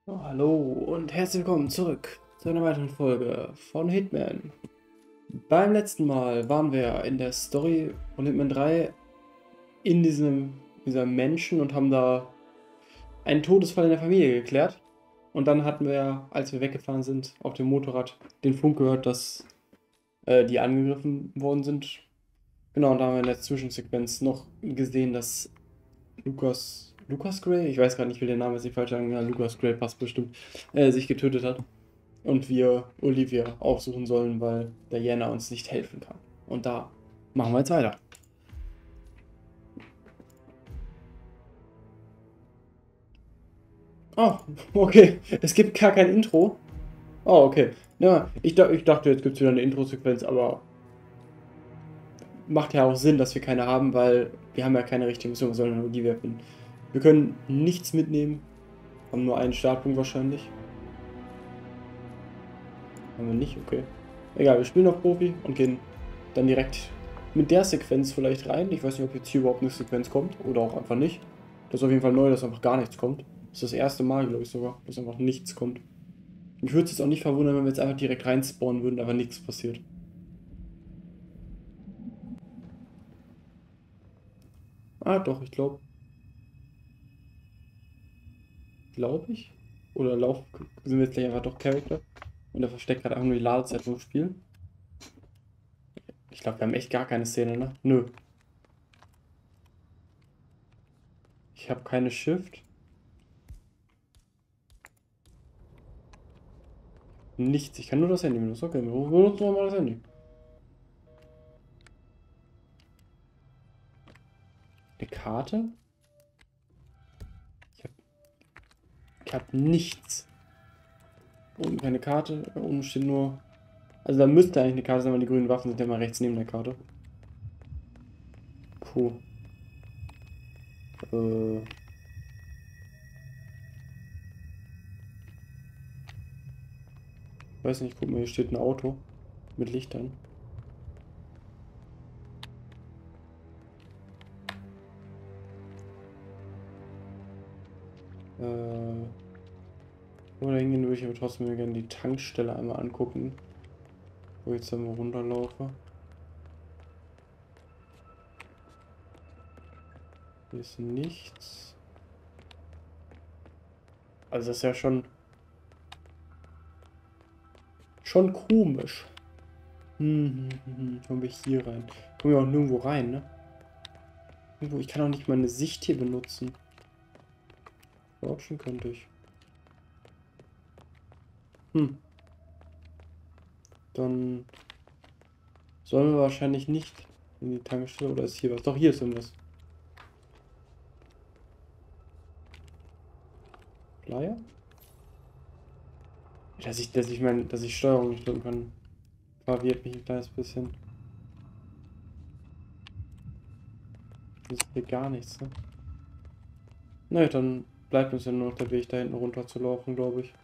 Oh, hallo und herzlich willkommen zurück zu einer weiteren Folge von Hitman. Beim letzten Mal waren wir in der Story von Hitman 3 in dieser Menschen und haben da einen Todesfall in der Familie geklärt. Und dann hatten wir, als wir weggefahren sind, auf dem Motorrad den Funk gehört, dass die angegriffen worden sind. Genau, und da haben wir in der Zwischensequenz noch gesehen, dass Lucas Gray, ich weiß gerade nicht, wie der Name ist, nicht falsch sagen, ja, Lucas Gray passt bestimmt, sich getötet hat. Und wir Olivia aufsuchen sollen, weil Diana uns nicht helfen kann. Und da machen wir jetzt weiter. Oh, okay. Es gibt gar kein Intro. Oh, okay. Ja, ich dachte, jetzt gibt es wieder eine Intro-Sequenz, aber macht ja auch Sinn, dass wir keine haben, weil wir haben ja keine richtige Mission, wir sollen nur Olivia finden. Wir können nichts mitnehmen, haben nur einen Startpunkt wahrscheinlich. Haben wir nicht, okay. Egal, wir spielen auf Profi und gehen dann direkt mit der Sequenz vielleicht rein. Ich weiß nicht, ob jetzt hier überhaupt eine Sequenz kommt oder auch einfach nicht. Das ist auf jeden Fall neu, dass einfach gar nichts kommt. Das ist das erste Mal, glaube ich sogar, dass einfach nichts kommt. Mich würde es jetzt auch nicht verwundern, wenn wir jetzt einfach direkt rein spawnen würden, aber nichts passiert. Ah, doch, ich glaube. Glaube ich. Oder sind wir jetzt gleich einfach doch Charakter. Und er versteckt gerade einfach nur die Ladezeit vom Spiel. Ich glaube, wir haben echt gar keine Szene, ne? Nö. Ich habe keine Shift. Nichts. Ich kann nur das Handy benutzen. Okay, wir benutzen mal das Handy. Eine Karte? Ich habe ich hab nichts. Unten keine Karte. Unten steht nur. Also da müsste eigentlich eine Karte sein, weil die grünen Waffen sind ja mal rechts neben der Karte. Puh. Äh. Weiß nicht, guck mal, hier steht ein Auto. Mit Lichtern. Oder hingehen würde ich aber trotzdem gerne die Tankstelle einmal angucken. Wo ich jetzt dann mal runterlaufe. Hier ist nichts. Also das ist ja schon komisch. Kommen wir hier rein. Kommen wir auch nirgendwo rein, ne? Irgendwo, ich kann auch nicht meine Sicht hier benutzen. Crouchen könnte ich. Dann sollen wir wahrscheinlich nicht in die Tankstelle. Oder ist hier was? Doch, hier ist irgendwas. Flyer? Dass ich Steuerung nicht drücken kann, verwirrt mich ein kleines bisschen. Das ist hier gar nichts, ne? Naja, dann bleibt uns ja nur noch der Weg da hinten runter zu laufen, glaube ich.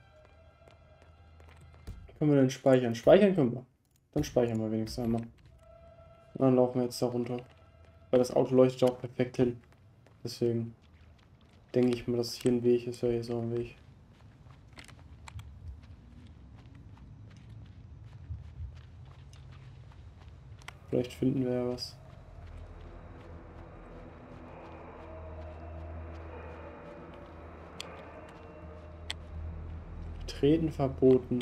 Können wir denn speichern? Speichern können wir. Dann speichern wir wenigstens einmal. Und dann laufen wir jetzt da runter. Weil das Auto leuchtet auch perfekt hin. Deswegen denke ich mal, dass hier ein Weg ist. Ja, hier ist auch ein Weg. Vielleicht finden wir ja was. Treten verboten.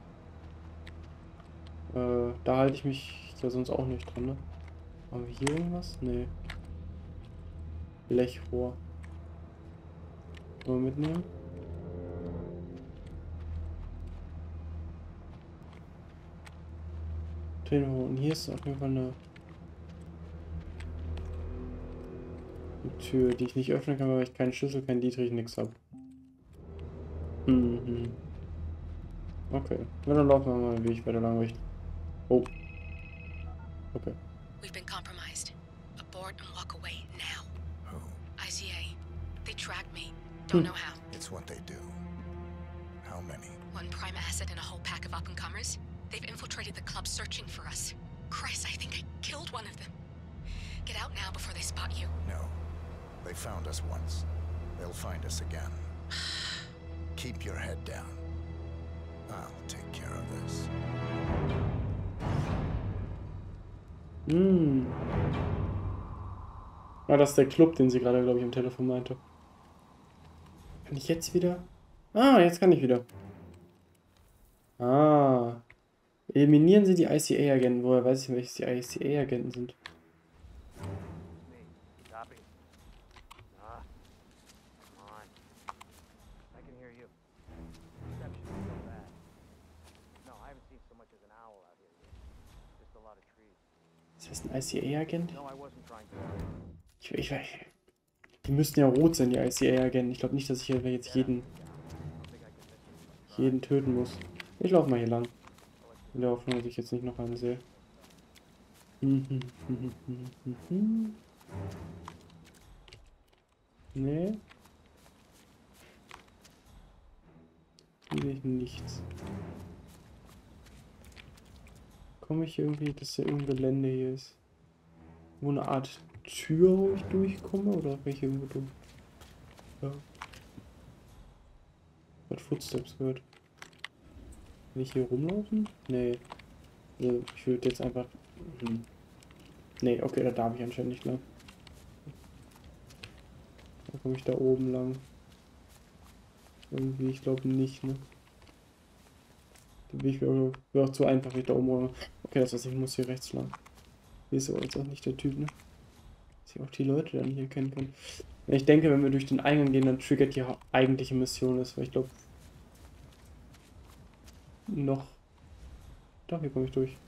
Da halte ich mich ja sonst auch nicht dran, ne? Haben wir hier irgendwas? Nee. Blechrohr. Wollen wir mitnehmen? Und hier ist auf jeden Fall eine Tür, die ich nicht öffnen kann, weil ich keinen Schlüssel, keinen Dietrich, nichts habe. Okay. Na, dann laufen wir mal den Weg weiter lang richten. Oh. Okay. We've been compromised. Abort and walk away now. Who? ICA. They tracked me. Don't know how. It's what they do. How many? One prime asset and a whole pack of up-and-comers. They've infiltrated the club searching for us. Christ, I think I killed one of them. Get out now before they spot you. No. They found us once. They'll find us again. Keep your head down. I'll take care of this. Hm. Ah, das ist der Club, den sie gerade, glaube ich, am Telefon meinte. Kann ich jetzt wieder? Ah, jetzt kann ich wieder. Ah. Eliminieren Sie die ICA-Agenten. Woher weiß ich, welches die ICA-Agenten sind? Copy. Come on. I can hear you. Reception is so bad. No, I haven't seen so much as an owl out here yet. Just a lot of trees. Ist das ein ICA-Agent? No, I wasn't trying to. Ich weiß. Die müssten ja rot sein, die ICA-Agenten. Ich glaube nicht, dass ich hier jetzt jeden töten muss. Ich laufe mal hier lang. In der Hoffnung, dass ich jetzt nicht noch einen sehe. Nee. Hier sehe ich nichts. Komme ich irgendwie, dass hier irgendein Gelände hier ist? Wo eine Art Tür, wo ich durchkomme? Oder welche irgendwo durch? Ja. Ich hab Footsteps gehört. Will ich hier rumlaufen? Nee. Also ich würde jetzt einfach... Nee, okay, da darf ich anscheinend nicht lang. Da komme ich da oben lang. Irgendwie, ich glaube nicht, ne? Der Weg wäre auch zu einfach, wenn ich da oben rum. Okay, das heißt, ich muss hier rechts lang. Hier ist aber jetzt auch nicht der Typ, ne? Dass ich auch die Leute dann hier kennen kann. Ich denke, wenn wir durch den Eingang gehen, dann triggert die eigentliche Mission ist, weil ich glaube... Noch... Doch, hier komme ich durch.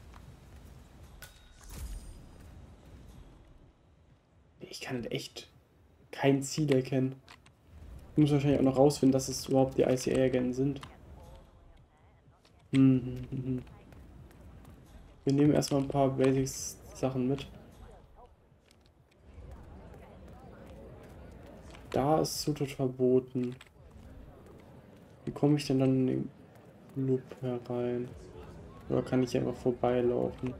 Ich kann echt kein Ziel erkennen. Ich muss wahrscheinlich auch noch rausfinden, dass es überhaupt die ICA-Agenten sind. Wir nehmen erstmal ein paar Basics-Sachen mit. Da ist Zutritt verboten. Wie komme ich denn dann in den Club herein? Oder kann ich einfach vorbeilaufen?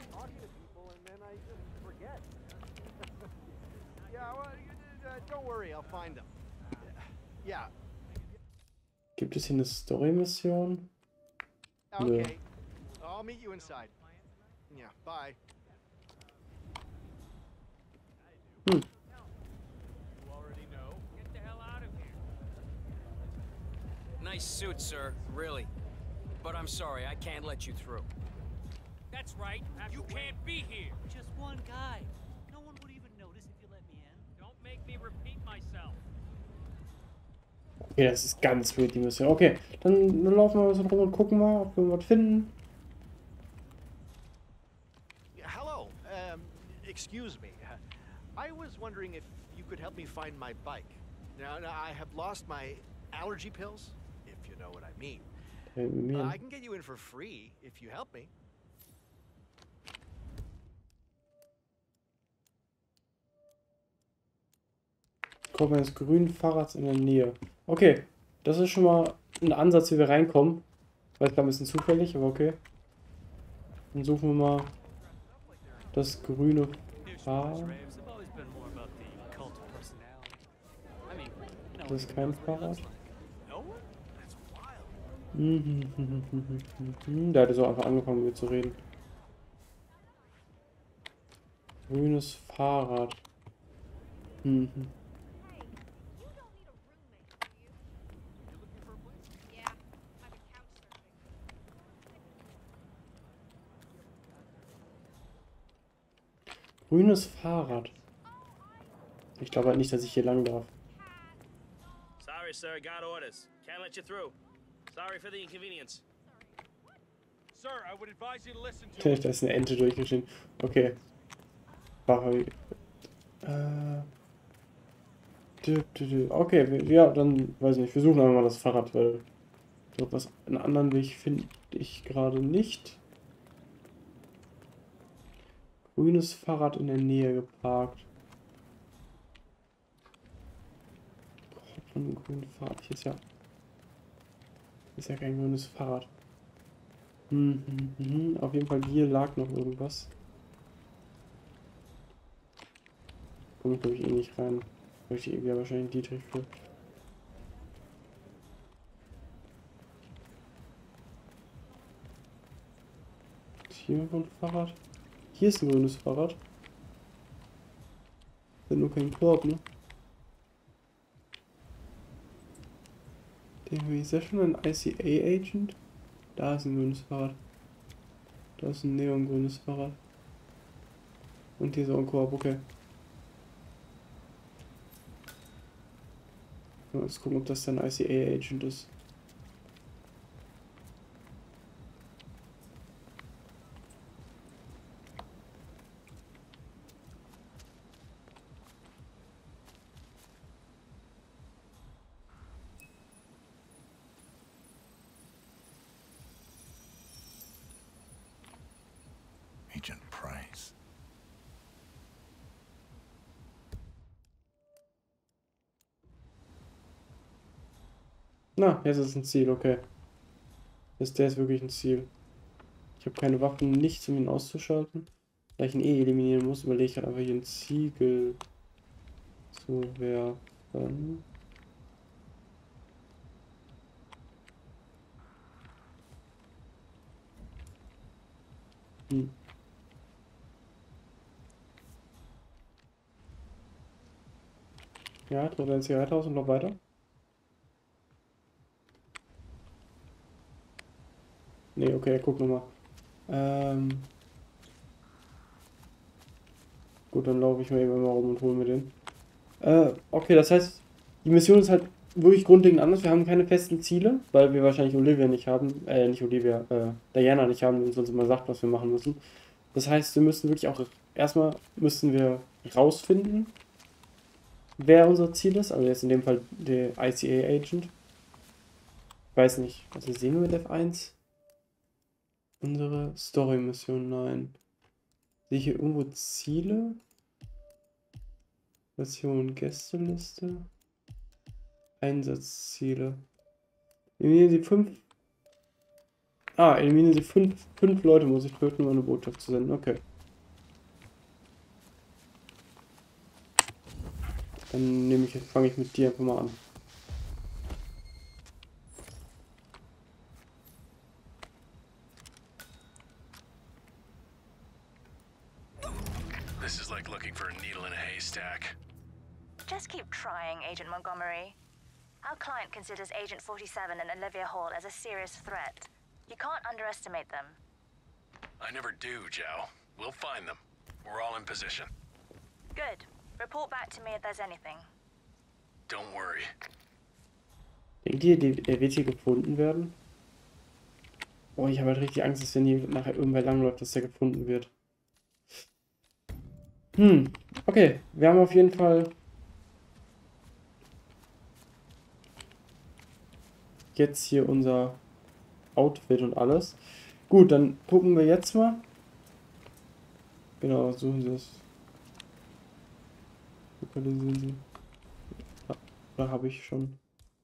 Gibt es hier eine Story-Mission? Nö. I'll meet you inside. Yeah, bye. Hm. Nice suit, sir, really. But I'm sorry, I can't let you through. That's right. You can't be here. Just one guy. No one would even notice if you let me in. Don't make me repeat myself. Okay, das ist ganz weird, die Mission. Okay, dann laufen wir ein bisschen rum und gucken mal, ob wir was finden. Hello. Excuse me. I was wondering if you could help me find my bike. Now, I have lost my allergy pills, if you know what I mean. I can get you in for free if you help me. Kommen eines grünen Fahrrads in der Nähe. Okay, das ist schon mal ein Ansatz, wie wir reinkommen. War jetzt ein bisschen zufällig, aber okay. Dann suchen wir mal das grüne Fahrrad. Das ist kein Fahrrad. Da hat er so einfach angefangen mit zu reden. Grünes Fahrrad. Grünes Fahrrad. Ich glaube halt nicht, dass ich hier lang darf. Sorry, sir. Got orders. Can't let you through. Sorry for the inconvenience. Sir, I would advise you to listen to Da ist eine Ente durchgeschnitten. Okay. Okay, ja, dann weiß ich nicht. Wir suchen einfach mal das Fahrrad, weil ich glaube, was einen anderen Weg finde ich gerade nicht. Grünes Fahrrad in der Nähe geparkt. Von einem grünen Fahrrad. Hier ist ja kein grünes Fahrrad. Auf jeden Fall hier lag noch irgendwas. Komme ich, glaube ich, eh nicht rein. Möchte ich wahrscheinlich Dietrich für. Hier irgendwo ein Fahrrad. Hier ist ein grünes Fahrrad. Ist nur kein Korb, ne? Ist ja schon ein ICA-Agent? Da ist ein grünes Fahrrad. Da ist ein neongrünes Fahrrad. Und hier ist auch ein Korb, okay. Mal jetzt gucken, ob das dann ein ICA-Agent ist. Agent Price. Na, jetzt ist es ein Ziel, okay. Der ist wirklich ein Ziel. Ich habe keine Waffen, nichts, um ihn auszuschalten. Da ich ihn eh eliminieren muss, überlege ich halt einfach hier einen Ziegel zu werfen. Ja, tut ein Zigarette aus und noch weiter. Nee, okay, guck nochmal. Gut, dann laufe ich mal eben mal rum und hole mir den. Okay, das heißt, die Mission ist halt wirklich grundlegend anders. Wir haben keine festen Ziele, weil wir wahrscheinlich Olivia nicht haben, nicht Olivia, Diana nicht haben, die uns immer sagt, was wir machen müssen. Das heißt, wir müssen wirklich auch, erstmal müssen wir rausfinden, wer unser Ziel ist. Also jetzt in dem Fall der ICA-Agent. Ich weiß nicht, also sehen wir mit F1? Unsere Story-Mission, nein. Sehe ich hier irgendwo Ziele? Mission, Gästeliste. Einsatzziele. Eliminieren Sie 5. Eliminieren Sie 5 Leute muss ich töten, um eine Botschaft zu senden. Okay. Dann fange ich mit dir einfach mal an. This is like looking for a needle in a haystack. Just keep trying, Agent Montgomery. Our client considers Agent 47 and Olivia Hall as a serious threat. You can't underestimate them. I never do, Zhao. We'll find them. We're all in position. Good. Report back to me if there's anything. Don't worry. Denkt ihr, er wird hier gefunden werden? Oh, ich habe halt richtig Angst, dass wenn hier nachher irgendwer langläuft, dass der gefunden wird. Okay. Wir haben auf jeden Fall jetzt hier unser Outfit und alles. Gut, dann gucken wir jetzt mal. Genau, suchen Sie das. Lokalisieren Sie. Da habe ich schon.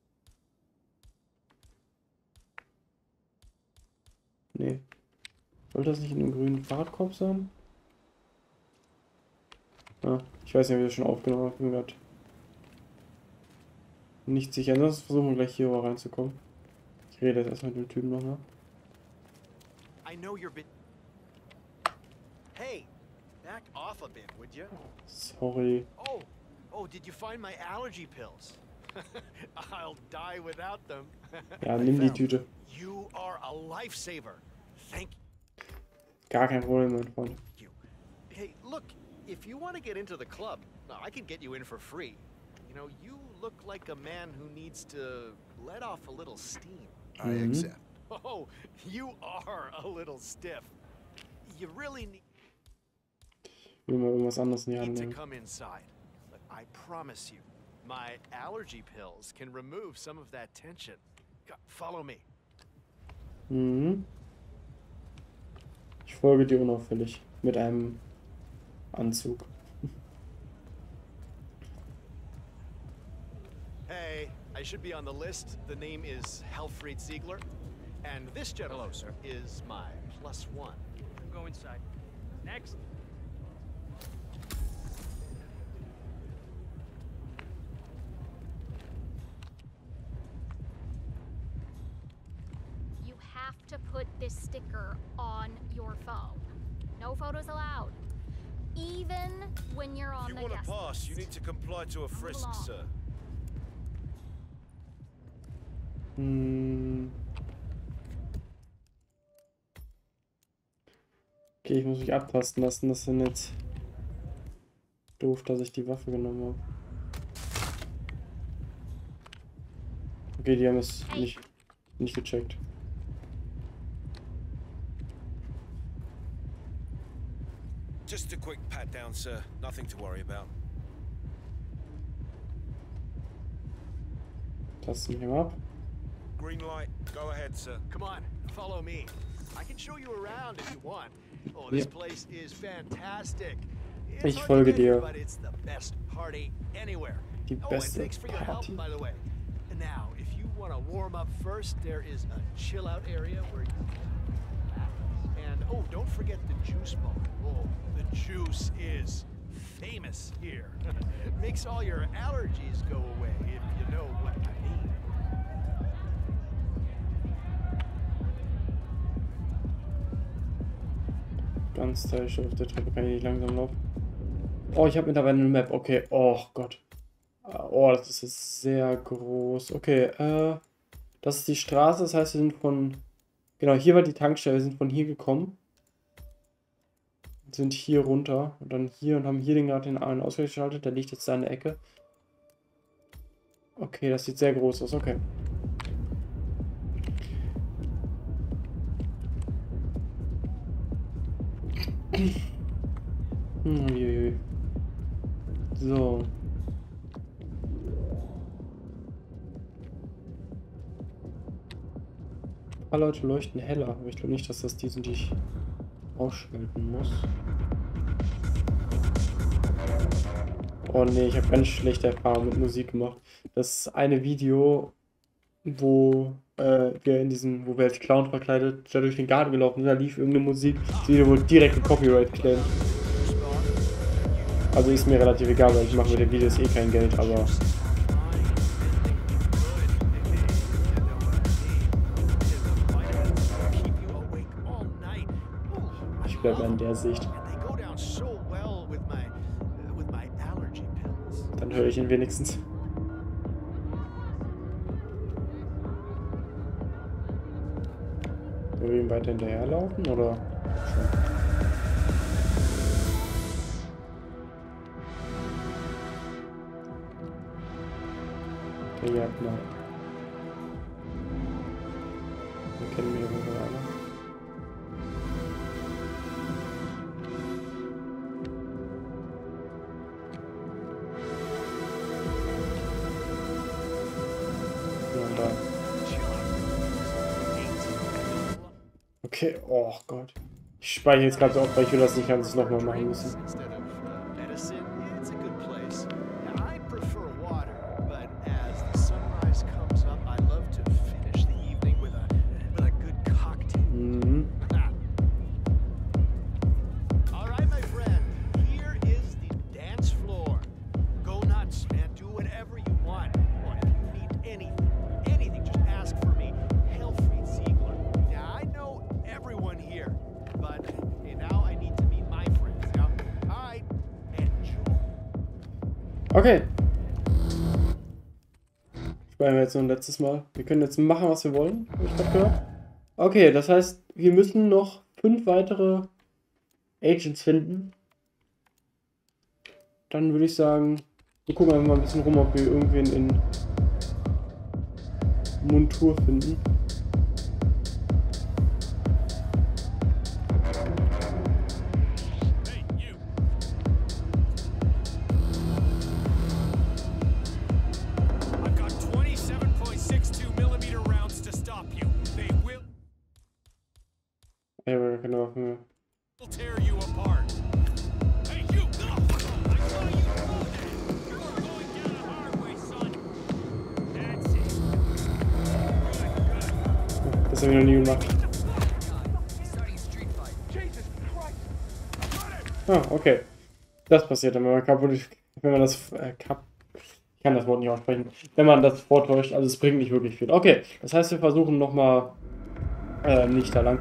Nee. Sollte das nicht in einem grünen Fahrradkorb sein? Ich weiß nicht, ob ich das schon aufgenommen habe. Ich bin gerade nicht sicher. Ansonsten versuchen wir gleich hier reinzukommen. Ich rede jetzt erstmal mit dem Typen nochmal. I know you're bit. Hey, back off a bit, would you? Sorry. Oh, did you find my allergy pills? I'll die without them. Ja, nimm die Tüte. You are a lifesaver. Thank Gar kein Problem, mein Freund. you. Hey, look, if you want to get into the club, I can get you in for free. You know, you look like a man who needs to let off a little steam. I accept. Oh, you are a little stiff. You really need Ich will mal irgendwas anderes in die Hand to nehmen. come inside. But I promise you, my allergy pills can remove some of that tension. Follow me. Ich folge dir unauffällig. Mit einem Anzug. Hey, I should be on the list. The name is Helfried Ziegler. And this gentleman is my +1. Go inside. Next. You have to put this sticker on your phone. No photos allowed. Even when you're on If the you want guest to pass, list. you need to comply to a frisk, along. sir. Okay, ich muss mich abtasten lassen. Das sind jetzt doof, dass ich die Waffe genommen habe. Okay, die haben es nicht gecheckt. Just a quick pat down, sir. Nothing to worry about. Tasten wir mal ab. Green light. Go ahead, sir. Come on, follow me. I can show you around if you want. Oh, this place is fantastic. It's Ich hard to folge get here, dir. but it's the best party anywhere. Die Oh, and beste thanks for your help, Party. by the way. And now, if you want to warm up first, there is a chill out area where you can relax. And oh, don't forget the juice bar. Oh, the juice is famous here. Makes all your allergies go away, if you know what I mean. Ganz teilst auf der Treppe kann ich nicht langsam laufen. Oh, ich habe mittlerweile eine Map. Okay, oh Gott. Oh, das ist jetzt sehr groß. Okay, das ist die Straße, das heißt, wir sind von... Genau, hier war die Tankstelle, wir sind von hier gekommen. Sind hier runter und dann hier und haben hier gerade den einen Ausgleich geschaltet. Der liegt jetzt da in der Ecke. Okay, das sieht sehr groß aus, okay. So. Ein paar Leute leuchten heller, aber ich glaube nicht, dass das die sind, die ich ausschalten muss. Oh ne, ich habe ganz schlechte Erfahrungen mit Musik gemacht. Das eine Video, wo wir wo wir als Clown verkleidet da durch den Garten gelaufen sind, da lief irgendeine Musik. Das Video wurde direkt mit Copyright claimed. Also ist mir relativ egal, weil ich mache mit den Videos eh kein Geld, aber... Ich bleibe an der Sicht. Dann höre ich ihn wenigstens. Sollen wir ihm weiter hinterherlaufen, oder? Okay, ja, genau. Wir kennen wir wohl alle. Ja, da. Okay, oh Gott. Ich speichere jetzt gerade so oft, weil ich will das nicht ganz nochmal machen müssen. Mhm. Alright, my friend, here is the dance floor. Go nuts, man, do whatever you want. Or if you need anything, just ask for me. Helfried Ziegler. Yeah, I know everyone here, but hey, now I need to meet my friends. Yeah? Alright, enjoy. Okay. Speichern wir jetzt noch ein letztes Mal. Wir können jetzt machen, was wir wollen, habe ich gerade gehört. Okay, das heißt, wir müssen noch 5 weitere Agents finden. Dann würde ich sagen, wir gucken einfach mal ein bisschen rum, ob wir irgendwen in Montur finden. I've got 27.62mm rounds to stop you. They will Ja, wir können auch mehr. tear you apart. Hey, you! No! I saw you throw that! You're going down the hard way, son. That's it. Good. Das habe ich noch nie gemacht. Ah, okay. Das passiert dann, wenn man kaputt ist. Wenn man das ich kann das Wort nicht aussprechen. Wenn man das vortäuscht, also es bringt nicht wirklich viel. Okay, das heißt, wir versuchen nochmal Nicht da lang.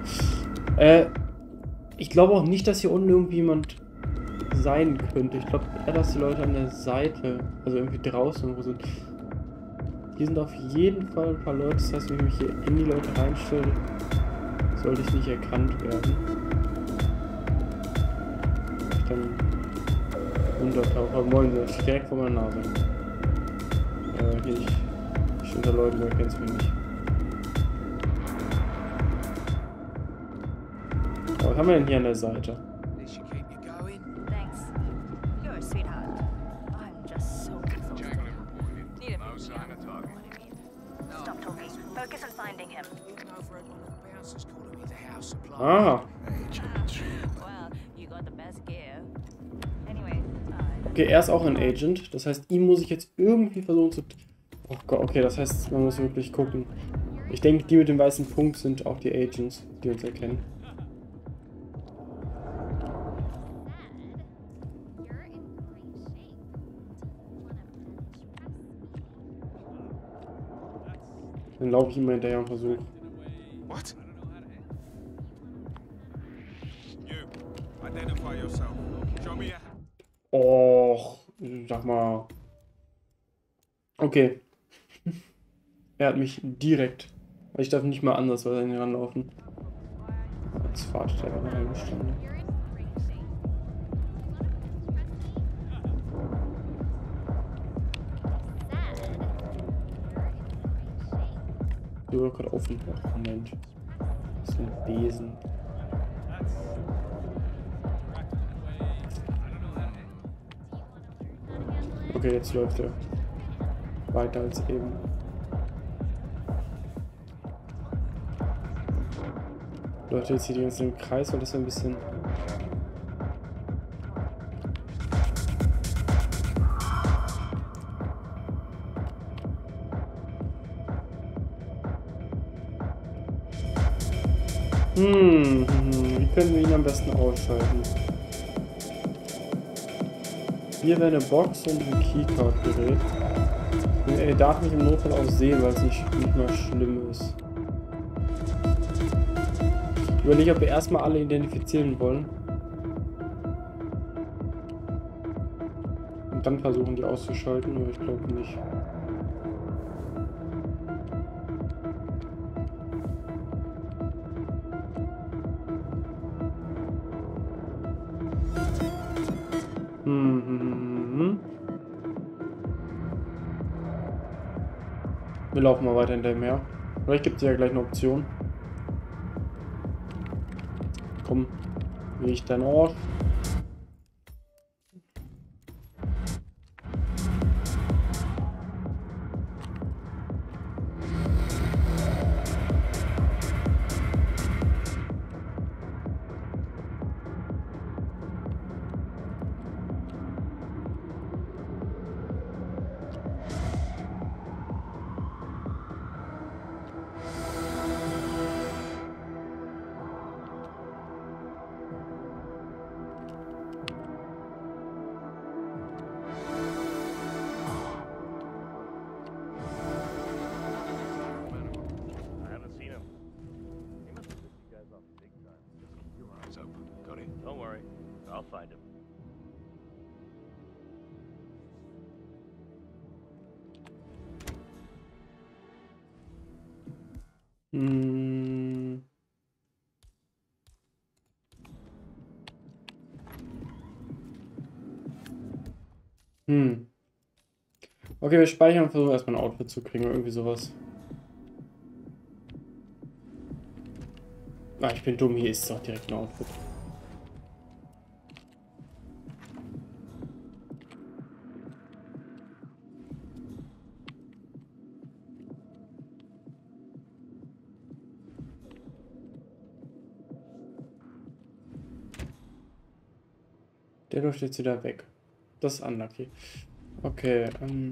Ich glaube auch nicht, dass hier unten irgendwie jemand sein könnte. Ich glaube eher, dass die Leute an der Seite, also irgendwie draußen irgendwo sind. Hier sind auf jeden Fall ein paar Leute. Das heißt, wenn ich mich hier in die Leute reinstelle, sollte ich nicht erkannt werden. Ich dann untertauche. Aber moin, das ist direkt vor meiner Nase. Hier ich unter Leuten, du erkennst mich nicht. Oh, was haben wir denn hier an der Seite? Thanks. You're a sweetheart. I'm just so exhausted. Need a Stop talking. Focus on finding him. Ah. Well, you got the best gear. Anyways, Okay, er ist auch ein Agent. Das heißt, ihm muss ich jetzt irgendwie versuchen zu... Oh Gott, okay, das heißt, man muss wirklich gucken. Ich denke, die mit dem weißen Punkt sind auch die Agents, die uns erkennen. Dann laufe ich immer hinterher und versuche. What? You, identify yourself. Show me a... Och, sag mal. Okay. Er hat mich direkt. Ich darf nicht mal anders an ihn ranlaufen. Jetzt wartet er eine halbe Stunde. Die Tür gerade offen. Oh, Moment. Das ist ein Besen. Okay, jetzt läuft er weiter als eben. Läuft jetzt hier die ganze Zeit im Kreis, weil das ein bisschen... Wie können wir ihn am besten ausschalten? Hier wäre eine Box und ein Keycard-Gerät. Er darf mich im Notfall auch sehen, weil es nicht mal schlimm ist. Ich überlege, ob wir erstmal alle identifizieren wollen. Und dann versuchen, die auszuschalten, aber ich glaube nicht. Wir laufen mal weiter hinter dem her. Vielleicht gibt es ja gleich eine Option. Komm, wie ich deinen Ort. Don't worry, I'll find him. Okay, wir speichern und versuchen erstmal ein Outfit zu kriegen oder irgendwie sowas. Ah, ich bin dumm, hier ist doch direkt ein Outfit. Der läuft jetzt wieder weg. Das ist unlucky. Okay,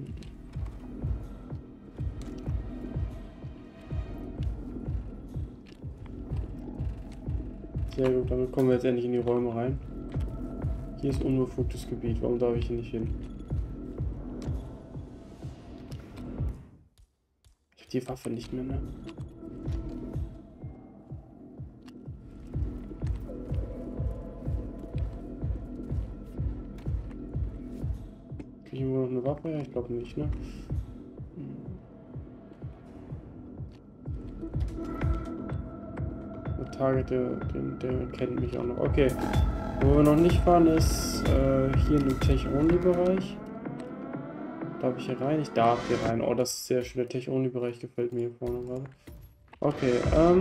sehr gut, damit kommen wir jetzt endlich in die Räume rein. Hier ist unbefugtes Gebiet. Warum darf ich hier nicht hin? Ich habe die Waffe nicht mehr, ne? eine Waffe? Ja, ich glaube nicht, ne? Der Target, der kennt mich auch noch. Okay. Wo wir noch nicht fahren, ist hier in dem Tech-Only-Bereich. Darf ich hier rein? Ich darf hier rein. Oh, das ist sehr schön. Der Tech-Only-Bereich gefällt mir hier vorne gerade. Okay,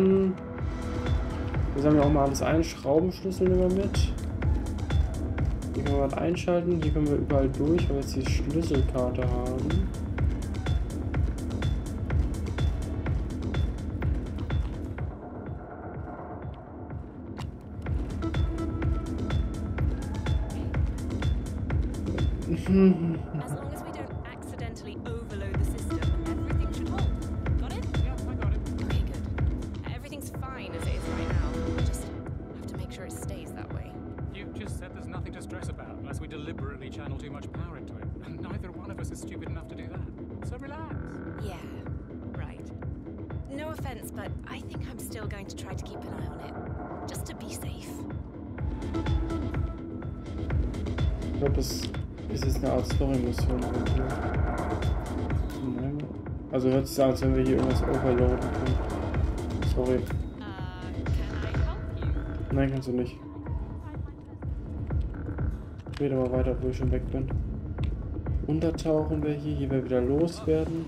wir sammeln auch mal alles ein. Schraubenschlüssel nehmen wir mit. Hier können wir was einschalten. Hier können wir überall durch, weil wir jetzt die Schlüsselkarte haben. As long as we don't accidentally overload the system, everything should hold. Got it? Yeah, I got it. Okay, good. Everything's fine as it is right now. We just have to make sure it stays that way. You just said there's nothing to stress about unless we deliberately channel too much power into it. And neither one of us is stupid enough to do that. So relax. Yeah, right. No offense, but I think I'm still going to try to keep an eye on it. Just to be safe. Ich glaube, das ist jetzt eine Art Story-Mission. Also hört sich an, als wenn wir hier irgendwas overloaden können. Sorry. Can I help you? Nein, kannst du nicht. Ich rede mal weiter, wo ich schon weg bin. Untertauchen wir hier. Hier wir wieder loswerden.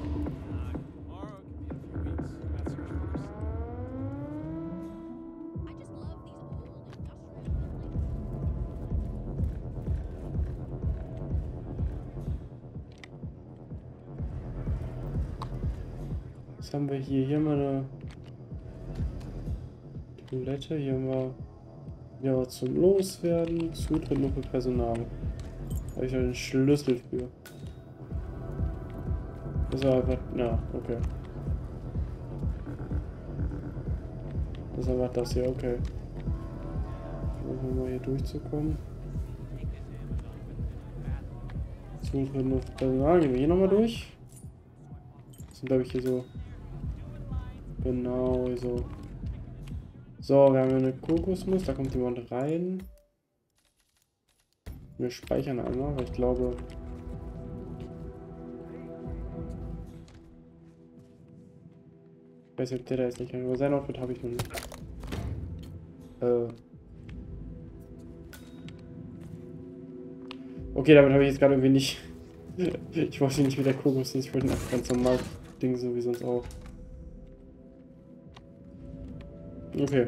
Was haben wir hier? Hier haben wir eine Toilette. Hier haben wir ja was zum Loswerden. Zutritt nur für Personal. Da habe ich einen Schlüssel für. Das war einfach. Ja, okay. Das ist einfach das hier, okay. Versuchen wir mal hier durchzukommen. Zutritt nur für Personal. Gehen wir hier nochmal durch. Das sind, glaube ich, hier so. Genau, so. So, wir haben hier eine Kokosnuss, da kommt jemand rein. Wir speichern einmal, weil ich glaube... Ich weiß nicht, ob der da ist nicht, aber sein Outfit habe ich noch nicht. Okay, damit habe ich jetzt gerade irgendwie nicht... Ich wollte nicht mit der Kokosnuss, ich wollte einfach ganz normal Ding, so wie sonst auch. Okay.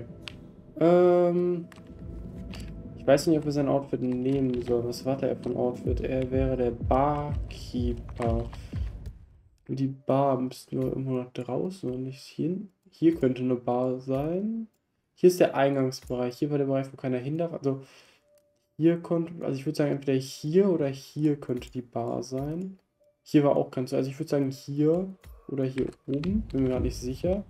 Ich weiß nicht, ob wir sein Outfit nehmen sollen. Was war der für ein Outfit? Er wäre der Barkeeper. Nur die Bar müssten wir irgendwo nach draußen und nicht hin. Hier könnte eine Bar sein. Hier ist der Eingangsbereich. Hier war der Bereich, wo keiner hin darf. Also hier konnte, also ich würde sagen, entweder hier oder hier könnte die Bar sein. Hier war auch ganz, also ich würde sagen hier oder hier oben. Bin mir gerade nicht sicher.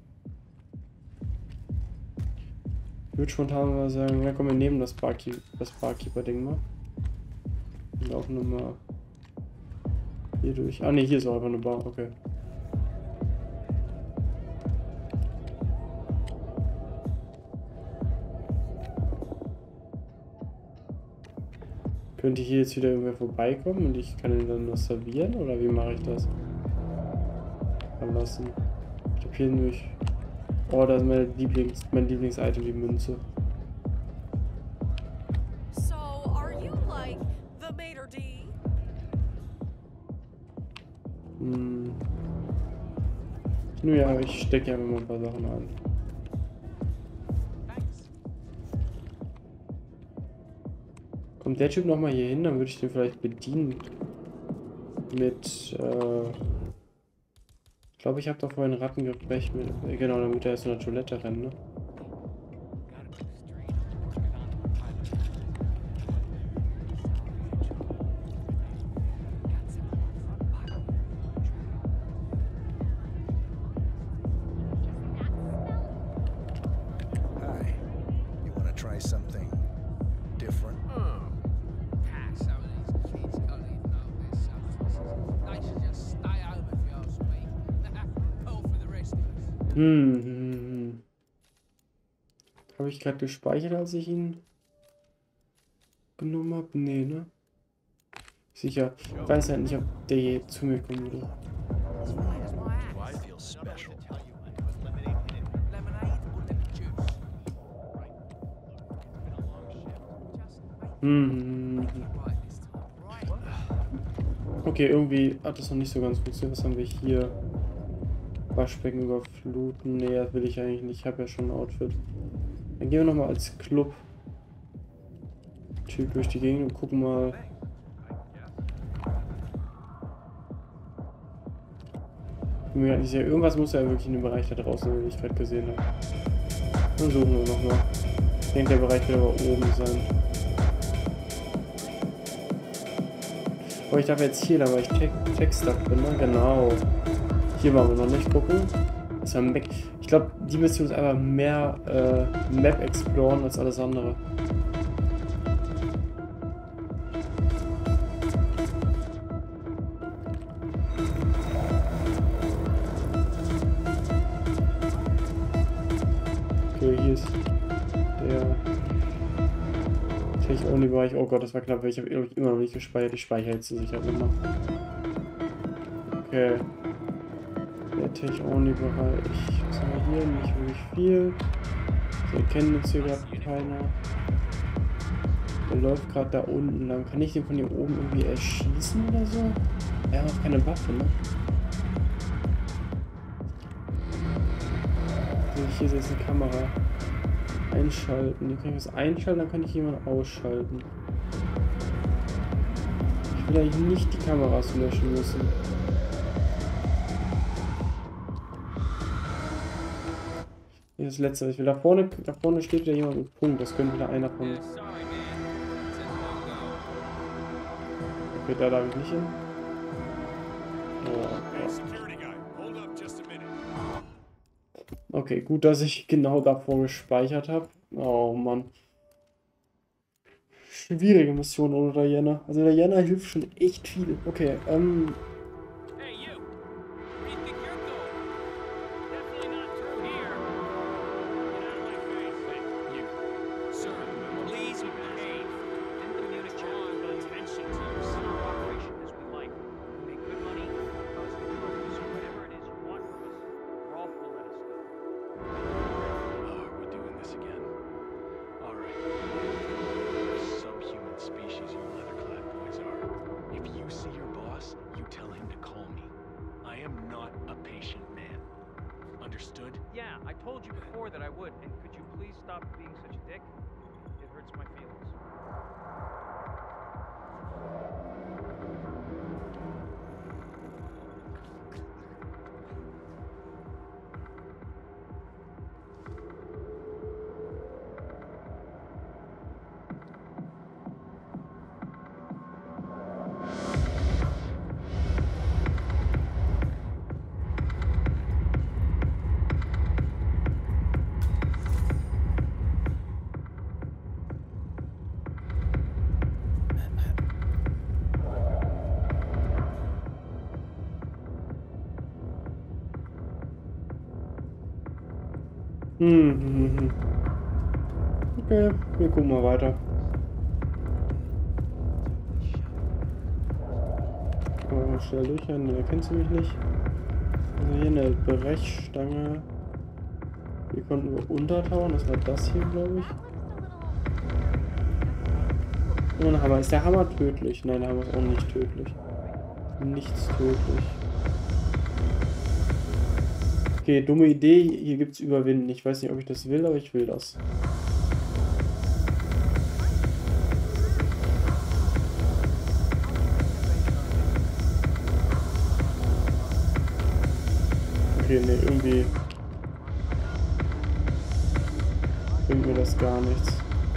Ich würde spontan mal sagen, ja komm, wir nehmen das Barkeeper-Ding mal. Wir laufen nochmal hier durch. Ah ne, hier ist auch einfach eine Bar, okay. Könnte hier jetzt wieder irgendwer vorbeikommen und ich kann ihn dann was servieren? Oder wie mache ich das? Verlassen. Ich habe hier nämlich... Oh, das ist mein Lieblings-Item, die Münze. So, are you like the maitre d'? Nun ja, ich stecke ja immer ein paar Sachen ein. Kommt der Typ nochmal hier hin, dann würde ich den vielleicht bedienen. Mit, ich glaube, ich habe doch vorhin ein Rattengefecht mit. Genau, dann wird er erst in der Toilette rennen, ne? Hi. You want to try something different? Some of these kids can't even know their substances. They should just stay home if you ask me. All for the rest of us. Habe ich gerade gespeichert, als ich ihn genommen habe? Nee, ne? sicher. Ich weiß halt nicht, ob der je zu mir kommen würde. I feel special. Lemonade or lemon juice? Right this time, right? Okay, irgendwie hat das noch nicht so ganz funktioniert. Was haben wir hier? Waschbecken überfluten. Nee, das will ich eigentlich nicht. Ich habe ja schon ein Outfit. Dann gehen wir nochmal als Club Typ durch die Gegend und gucken mal. Bin mir gar nicht sicher. Irgendwas muss ja wirklich in dem Bereich da draußen, den ich gerade gesehen habe. Dann suchen wir nochmal. Ich denke, der Bereich wird aber oben sein. Oh, ich darf jetzt hier lang, weil ich Tech-Stuff bin, ne? Genau. Hier waren wir noch nicht gucken. Das war Mac. Ich glaube, die Mission ist einfach mehr Map exploren als alles andere. Okay, hier ist der Tech-Only-Bereich. Oh Gott, das war knapp, weil ich habe immer noch nicht gespeichert. Ich speichere jetzt zur Sicherheit nochmal. Okay. Der Tech-Only-Bereich. Was haben wir hier? Nicht wirklich viel. Wir kennen jetzt hier gerade keiner. Der läuft gerade da unten lang. Kann ich den von hier oben irgendwie erschießen oder so? Er hat auch keine Waffe, ne? Also hier ist jetzt eine Kamera. Einschalten. Hier kann ich was einschalten, dann kann ich jemanden ausschalten. Ich will eigentlich nicht die Kameras löschen müssen. Hier ist das letzte, was ich will. Da vorne steht wieder jemand mit Punkt. Das könnte wieder einer von. Okay, da darf ich nicht hin. Okay, gut, dass ich genau davor gespeichert habe. Oh Mann. Schwierige Mission ohne Diana. Also Diana hilft schon echt viel. Okay, Hey, you! Where do you think you're going? Definitely not through here. Get out of my face. Hey, you. Sir, please behave. Didn't the Munich draw attention to your summer operation as we like? We make good money, cause control. So whatever it is you want from us, Rolf will let us know. Oh, are we doing this again? All right. Subhuman species you leather-clad boys are. If you see your boss, you tell him to call me. I am not a patient man. Understood? Yeah, I told you before that I would, and could you please stop being such a dick? It hurts my feelings. Okay, wir gucken mal weiter. Aber schnell durch, ne, erkennst du mich nicht. Also hier eine Brechstange. Hier konnten wir untertauchen, das war das hier, glaube ich. Oh, ein Hammer. Ist der Hammer tödlich? Nein, der Hammer ist auch nicht tödlich. Nichts tödlich. Okay, dumme Idee. Hier gibt es Überwinden. Ich weiß nicht, ob ich das will, aber ich will das. Okay, ne, irgendwie bringt mir das gar nichts.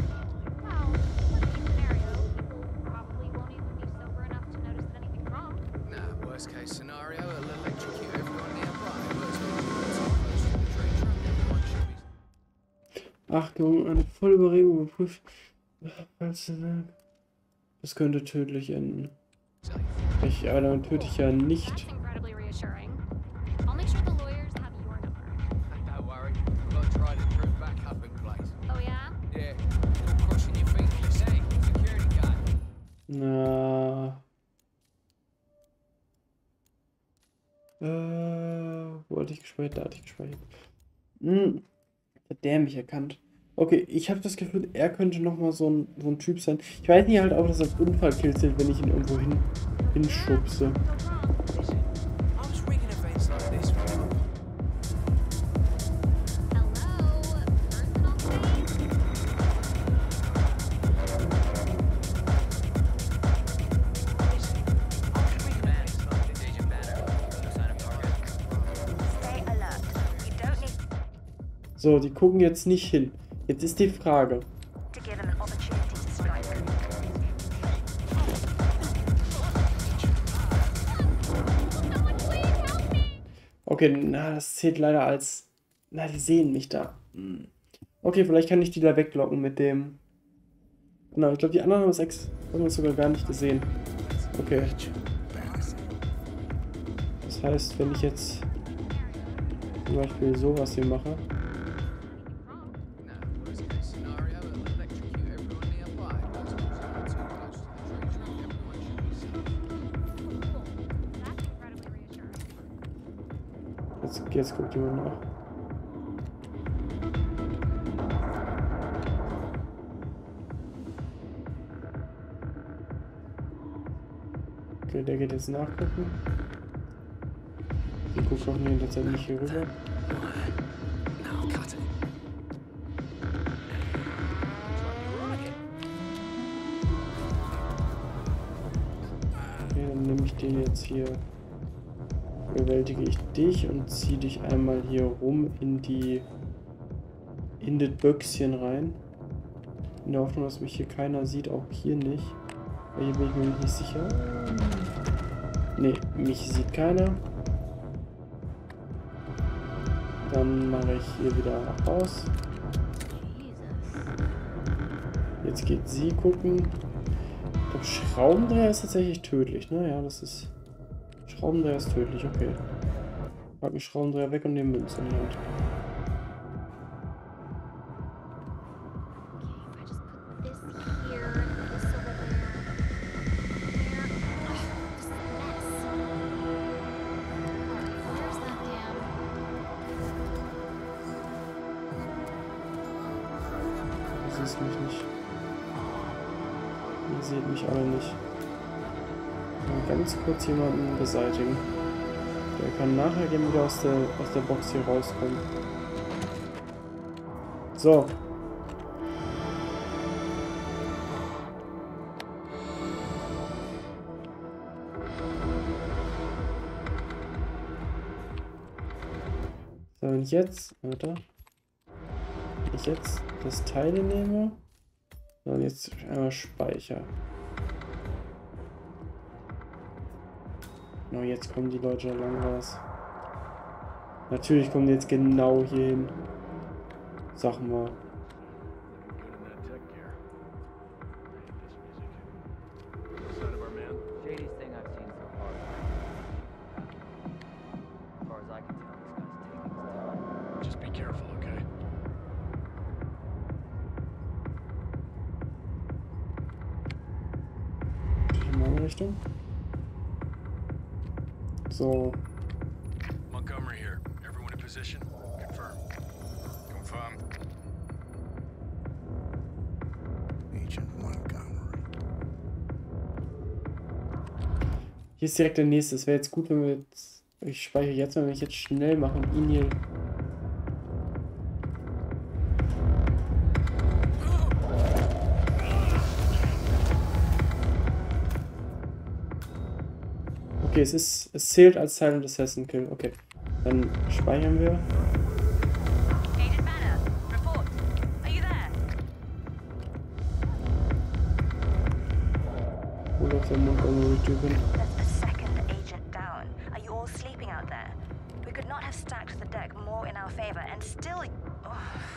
Nah, worst case scenario, it'll electrocute everyone nearby. Achtung, eine Vollüberregung überprüft. Das könnte tödlich enden. Aber dann töte ich ja nicht. Don't worry, we've got to try the crew back up in place. Oh yeah? Yeah, crossing your fingers. Hey, security guy. Na, Wo hatte ich gespeichert? Da hatte ich gespeichert. Hat der mich erkannt? Okay, ich habe das Gefühl, er könnte nochmal so ein Typ sein. Ich weiß nicht halt, ob das als Unfallkill zählt, wenn ich ihn irgendwo hinschubse. So, die gucken jetzt nicht hin. Jetzt ist die Frage. Okay, na, das zählt leider als... Na, die sehen mich da. Okay, vielleicht kann ich die da weglocken mit dem... Genau, ich glaube, die anderen haben es sogar gar nicht gesehen. Okay. Das heißt, wenn ich jetzt zum Beispiel sowas hier mache... Jetzt guckt jemand nach. Okay, der geht jetzt nachgucken. Die guckt auch nie tatsächlich hier rüber. Okay, dann nehme ich den jetzt hier. Überwältige ich dich und ziehe dich einmal hier rum in das Böckschen rein. In der Hoffnung, dass mich hier keiner sieht, auch hier nicht. Weil hier bin ich mir nicht sicher. Ne, mich sieht keiner. Dann mache ich hier wieder raus. Jetzt geht sie gucken. Ich glaube, Schraubendreher ist tatsächlich tödlich. Naja, das ist... Schraubendreher ist tödlich, okay. Pack einen Schraubendreher weg und den Münz in die Hand. Du siehst mich nicht. Ihr seht mich alle nicht. Ganz kurz jemanden beseitigen. Der kann nachher gerne wieder aus der Box hier rauskommen. So. So, und jetzt, warte. Wenn ich jetzt das Teil nehme, und jetzt einmal Speicher. Genau, jetzt kommen die Leute da lang raus. Natürlich kommen die jetzt genau hier hin. Sag mal. Richtung. So. Montgomery here. Everyone in position? Confirm. Confirm. Agent Montgomery. Hier ist direkt der nächste. Es wäre jetzt gut, wenn wir jetzt... Ich speichere jetzt, wenn wir jetzt schnell machen und ihn hier... Okay, es zählt als Silent Assassin Kill. Okay, dann speichern wir. Agent Banner, report. Are you there? Wo läuft der Montgomery-Typen? There's a second agent down. Are you all sleeping out there? We could not have stacked the deck more in our favor and still... Oh.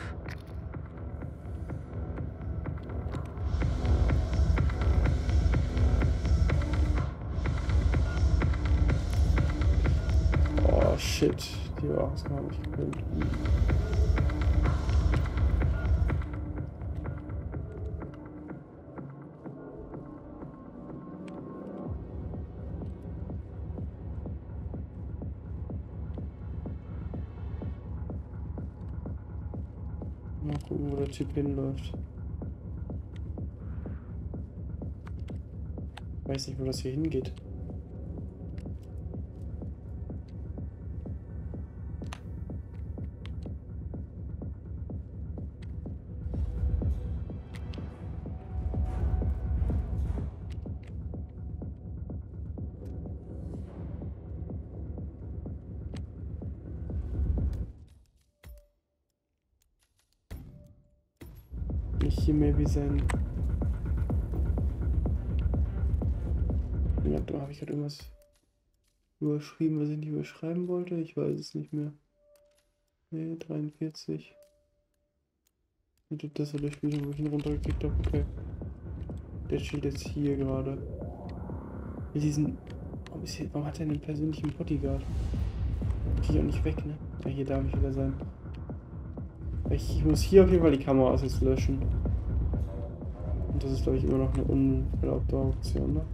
Oh shit, die war auch gar nicht gewöhnt. Mal gucken, wo der Typ hinläuft. Ich weiß nicht, wo das hier hingeht. Nicht hier maybe sein. Ja, da habe ich gerade irgendwas überschrieben, was ich nicht überschreiben wollte. Ich weiß es nicht mehr. Ne, 43. Und das war der Spiel, wo ich ihn runtergeklickt habe. Okay. Der steht jetzt hier gerade. Mit diesen. Warum hat er einen persönlichen Bodyguard? Krieg ich auch nicht weg, ne? Ja, hier darf ich wieder sein. Ich muss hier auf jeden Fall die Kameras jetzt löschen. Und das ist, glaube ich, immer noch eine unerlaubte Option, ne?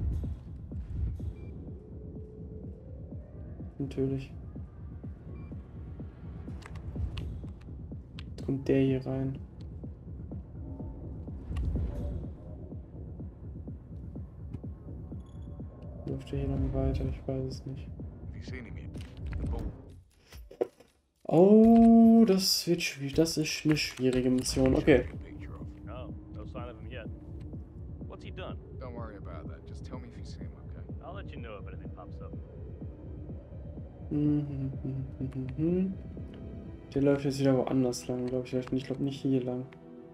Natürlich. Jetzt kommt der hier rein. Läuft der hier noch weiter? Ich weiß es nicht. Oh, das wird schwierig. Das ist eine schwierige Mission. Okay. No, no sign of him yet. What's he done? Don't worry about that. Just tell me if you see him, okay? I'll let you know if anything pops up. Der läuft jetzt wieder woanders lang, glaube ich. Ich glaube nicht hier lang.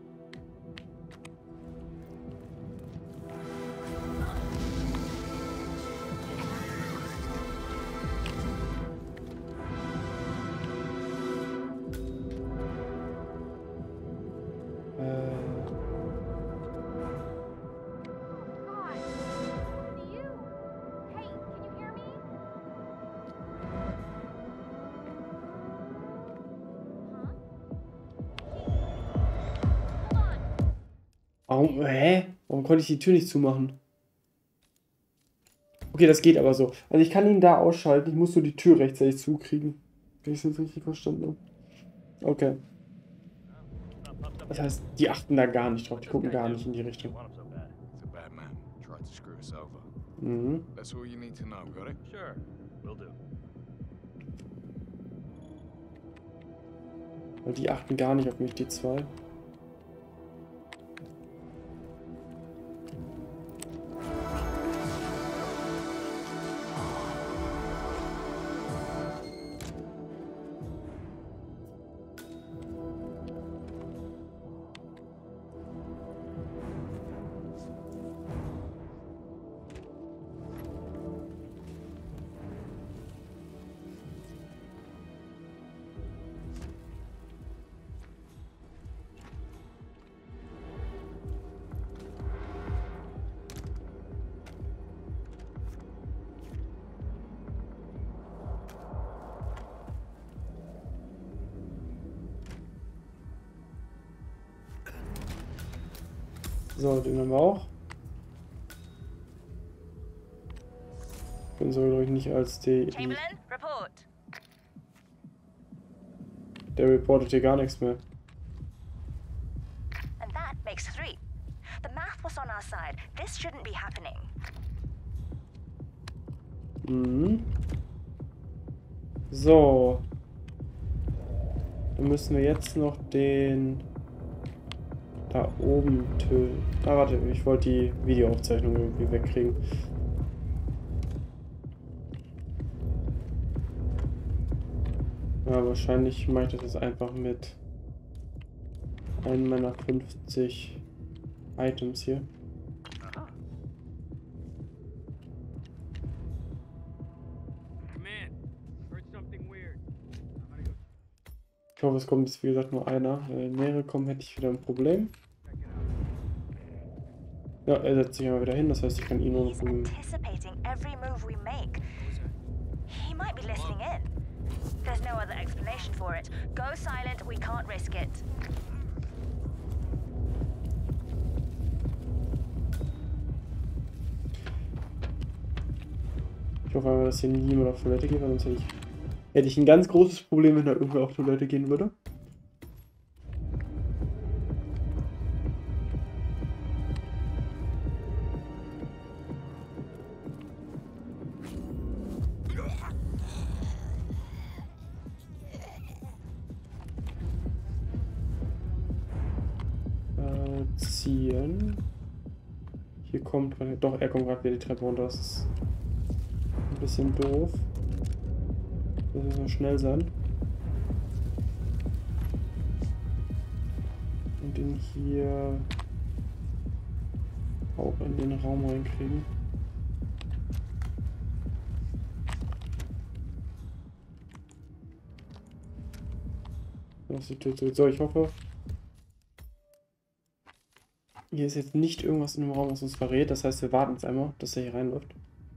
Warum? Hä? Warum konnte ich die Tür nicht zumachen? Okay, das geht aber so. Also ich kann ihn da ausschalten, ich muss nur die Tür rechtzeitig zukriegen. Wenn ich es jetzt richtig verstanden habe. Okay. Das heißt, die achten da gar nicht drauf, die gucken gar nicht in die Richtung. Mhm. That's all you need to know, got it? Sure, will do. Weil die achten gar nicht auf mich, die zwei. So, den haben wir auch. Den soll, glaube ich, nicht als die... Chamberlain, report. Der reportet hier gar nichts mehr. And that makes 3. The math was on our side. This shouldn't be happening. Mhm. So. Dann müssen wir jetzt noch den... Da oben töten. Ah, warte, ich wollte die Videoaufzeichnung irgendwie wegkriegen. Ja, wahrscheinlich mache ich das jetzt einfach mit einem meiner 50 Items hier. Ich hoffe, es kommt jetzt, wie gesagt, nur einer. Wenn mehrere kommen, hätte ich wieder ein Problem. Ja, er setzt sich immer wieder hin, das heißt, ich kann ihn nur noch... Anticipating every move we make. He might be listening in. There's no other explanation for it. Go silent, we can't risk it. Ich hoffe einfach, dass hier niemand auf Toilette geht, weil sonst hätte ich ein ganz großes Problem, wenn da irgendwer auf Toilette gehen würde. ziehen. Hier kommt gerade... Doch, er kommt gerade wieder die Treppe runter. Das ist ein bisschen doof. Das muss mal schnell sein. Und ihn hier auch in den Raum reinkriegen. Das ist die Tür zurück. So, ich hoffe, hier ist jetzt nicht irgendwas in dem Raum, was uns verrät. Das heißt, wir warten jetzt einmal, dass er hier reinläuft.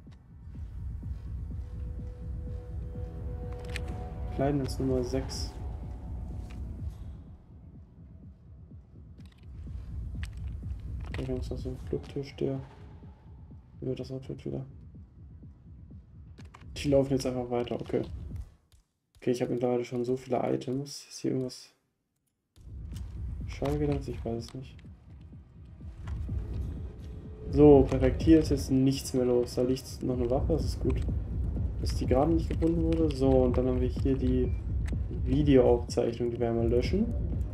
Kleiden ist Nummer 6. Da gibt es noch so einen Clubtisch, der wird das Outfit wieder. Die laufen jetzt einfach weiter, okay. Okay, ich habe mittlerweile schon so viele Items. Ist hier irgendwas Schallgedankt? Ich weiß es nicht. So, perfekt. Hier ist jetzt nichts mehr los. Da liegt noch eine Waffe, das ist gut. Dass die gerade nicht gefunden wurde. So, und dann haben wir hier die Videoaufzeichnung, die werden wir löschen.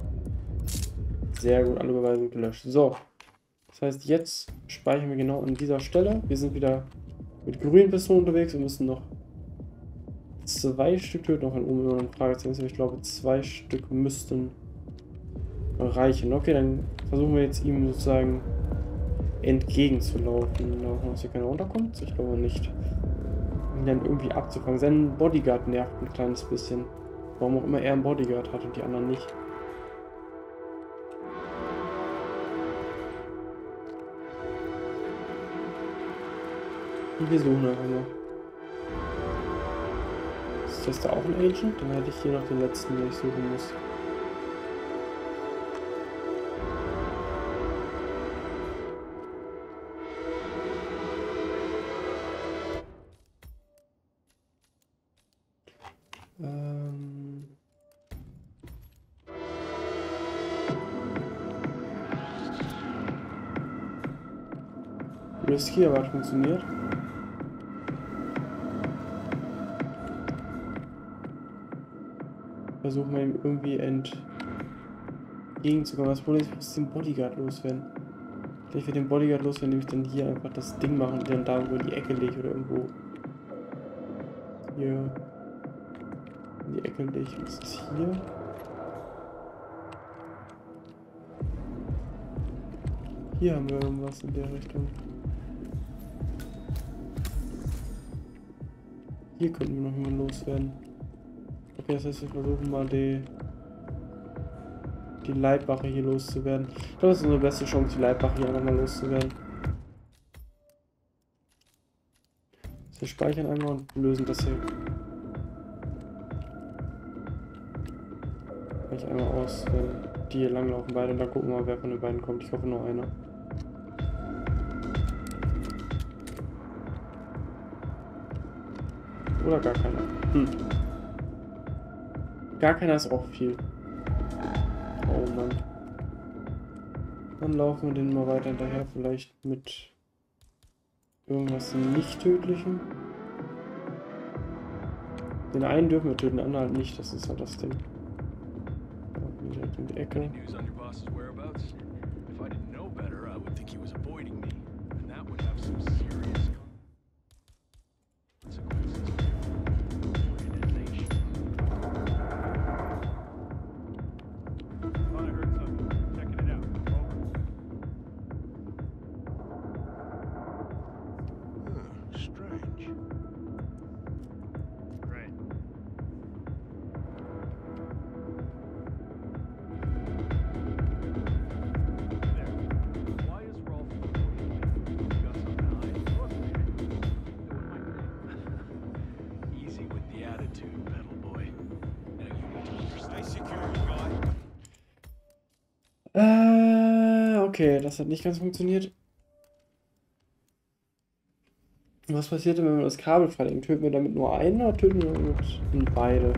Sehr gut, alle Beweise gelöscht. So. Das heißt, jetzt speichern wir genau an dieser Stelle. Wir sind wieder mit grünen Pistolen unterwegs und müssen noch 2 Stück töten, noch ein oben immer ein Fragezeichen. Ich glaube, 2 Stück müssten reichen. Okay, dann versuchen wir jetzt ihm sozusagen entgegenzulaufen. Da hoffen, dass hier keiner runterkommt. Ich glaube nicht. Ihn dann irgendwie abzufangen. Sein Bodyguard nervt ein kleines bisschen. Warum auch immer er einen Bodyguard hat und die anderen nicht. Wir suchen einfach mal. Ist das da auch ein Agent? Dann hätte ich hier noch den letzten, den ich suchen muss. Risky, aber hat funktioniert. Versuchen wir ihm irgendwie entgegenzukommen. Das Problem ist, ich muss den Bodyguard loswerden. Vielleicht wird den Bodyguard loswerden, indem ich dann hier einfach das Ding mache und dann da irgendwo in die Ecke lege oder irgendwo hier in die Ecke lege. Was ist hier? Hier haben wir irgendwas in der Richtung. Hier könnten wir noch mal loswerden. Okay, das heißt, wir versuchen mal die Leibwache hier loszuwerden. Ich glaube, das ist unsere beste Chance, die Leibwache hier einfach mal loszuwerden. Also wir speichern einmal und lösen das hier gleich einmal aus, wenn die hier langlaufen beide, und dann gucken wir mal, wer von den beiden kommt. Ich hoffe nur einer. Oder gar keiner. Gar keiner ist auch viel. Oh Mann. Dann laufen wir den mal weiter hinterher, vielleicht mit irgendwas nicht Tödlichem. Den einen dürfen wir töten, den anderen halt nicht, das ist halt das Ding. Direkt in die Ecke. Okay, das hat nicht ganz funktioniert. Was passiert denn, wenn wir das Kabel freilegen? Töten wir damit nur einen oder töten wir mit beide?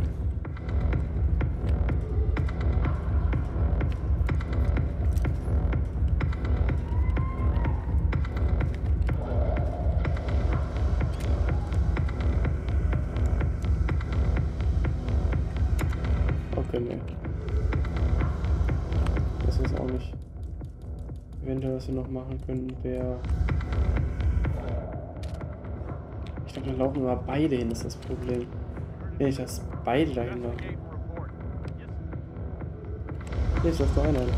Okay, ne. Das ist auch nicht. Eventuell, was wir noch machen können, wäre... Ich glaube, da laufen immer beide hin, ist das Problem. Wenn ich das beide dahin laufen. Nee, es läuft nur einer.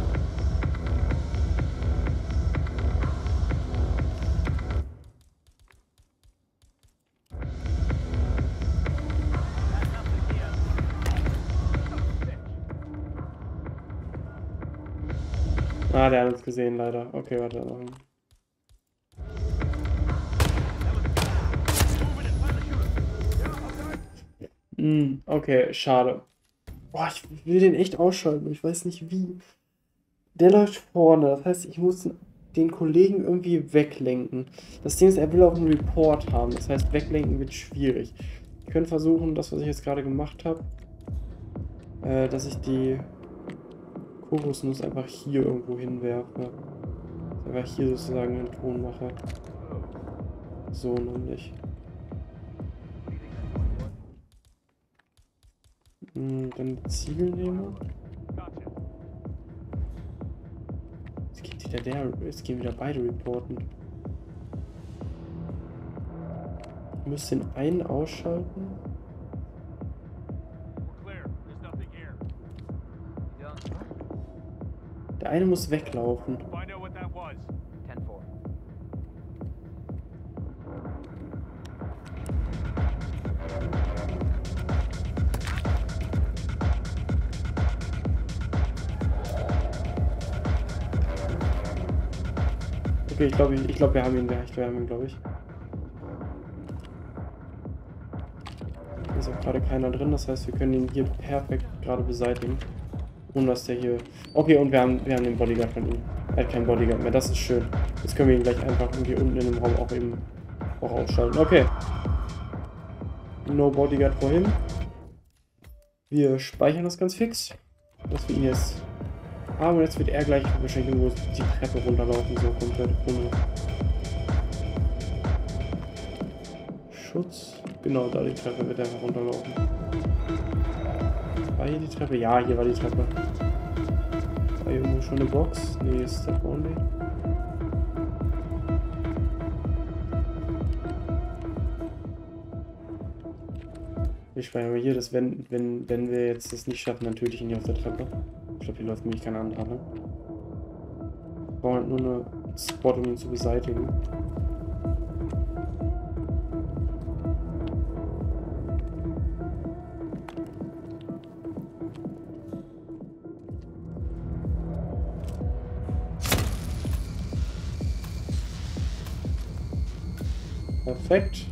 Ah, der hat uns gesehen, leider. Okay, warte. Okay, schade. Boah, ich will den echt ausschalten. Ich weiß nicht wie. Der läuft vorne. Das heißt, ich muss den Kollegen irgendwie weglenken. Das Ding ist, er will auch einen Report haben. Das heißt, weglenken wird schwierig. Ich könnte versuchen, das, was ich jetzt gerade gemacht habe, dass ich die Kokosnuss einfach hier irgendwo hinwerfe. Einfach hier sozusagen einen Ton mache. So nämlich. Dann die Ziegel nehme. Jetzt gehen wieder beide reporten. Ich müsste den einen ausschalten. Der eine muss weglaufen. Okay, ich glaube, wir haben ihn, glaube ich. Hier ist auch gerade keiner drin, das heißt, wir können ihn hier perfekt gerade beseitigen. Ohne dass der hier... Okay, und wir haben den Bodyguard von ihm. Er hat keinen Bodyguard mehr, das ist schön. Jetzt können wir ihn gleich einfach irgendwie unten in dem Raum auch ausschalten. Okay. No Bodyguard for him. Wir speichern das ganz fix. Dass wir ihn jetzt... Aber jetzt wird er gleich wahrscheinlich irgendwo die Treppe runterlaufen, so komplett ohne Schutz. Genau, da die Treppe wird er runterlaufen. War hier die Treppe? Ja, hier war die Treppe. War hier irgendwo schon eine Box? Nee, ist das only. Ich speichern wir hier, dass wenn wir jetzt das nicht schaffen, dann töte ich ihn hier auf der Treppe. Ich glaube, hier läuft nämlich kein anderer. Ne? Wir brauchen halt nur eine Spot, um ihn zu beseitigen. Perfekt.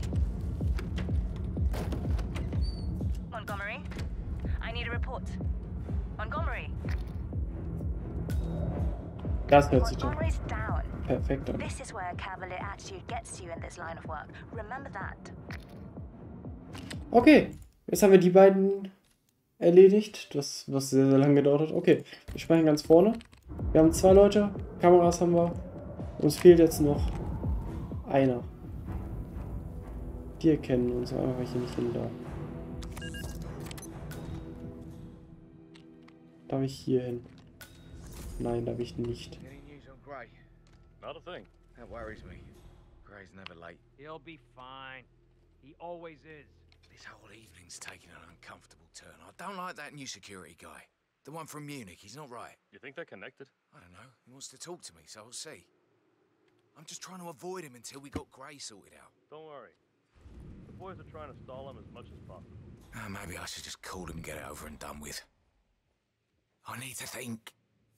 Montgomery, I need a report. Montgomery. Das hört sich doch Montgomery's down. perfekt an. This is where cavalier attitude gets you in this line of work. Remember that. Okay, jetzt haben wir die beiden erledigt, was sehr, sehr lange gedauert hat. Okay, wir speichern ganz vorne. Wir haben 2 Leute, Kameras haben wir. Uns fehlt jetzt noch einer. Die erkennen uns einfach, weil ich hier nicht hin darf. Darf ich hier hin? Nein, darf ich nicht. Any news on Gray? Not a thing. That worries me. Gray's never late. He'll be fine. He always is. This whole evening's taking an uncomfortable turn. I don't like that new security guy. The one from Munich, he's not right. You think they're connected? I don't know. He wants to talk to me, so we'll see. I'm just trying to avoid him until we got Gray sorted out. Don't worry. The boys are trying to stall him as much as possible. Maybe I should just call him and get it over and done with. I need to think.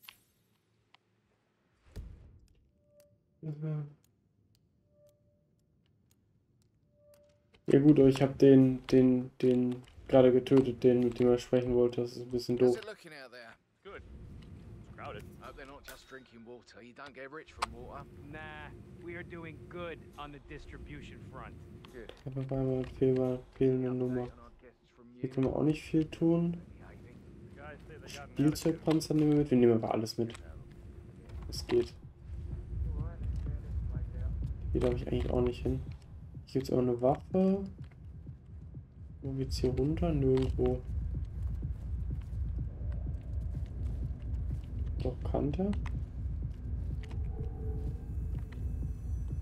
Ja gut, aber ich habe den gerade getötet, den mit dem er sprechen wollte. Das ist ein bisschen doof. How's it looking out there? Good. It's crowded. Hope they're not just drinking water. You don't get rich from water. Nah, we are doing good on the distribution front. Good. Ich habe auf einmal fehlende Nummer. Hier können wir auch nicht viel tun. Spielzeugpanzer nehmen wir mit. Wir nehmen aber alles mit. Es geht. Hier darf ich eigentlich auch nicht hin. Hier gibt es auch eine Waffe. Wo geht's hier runter? Nirgendwo. Doch, Kante.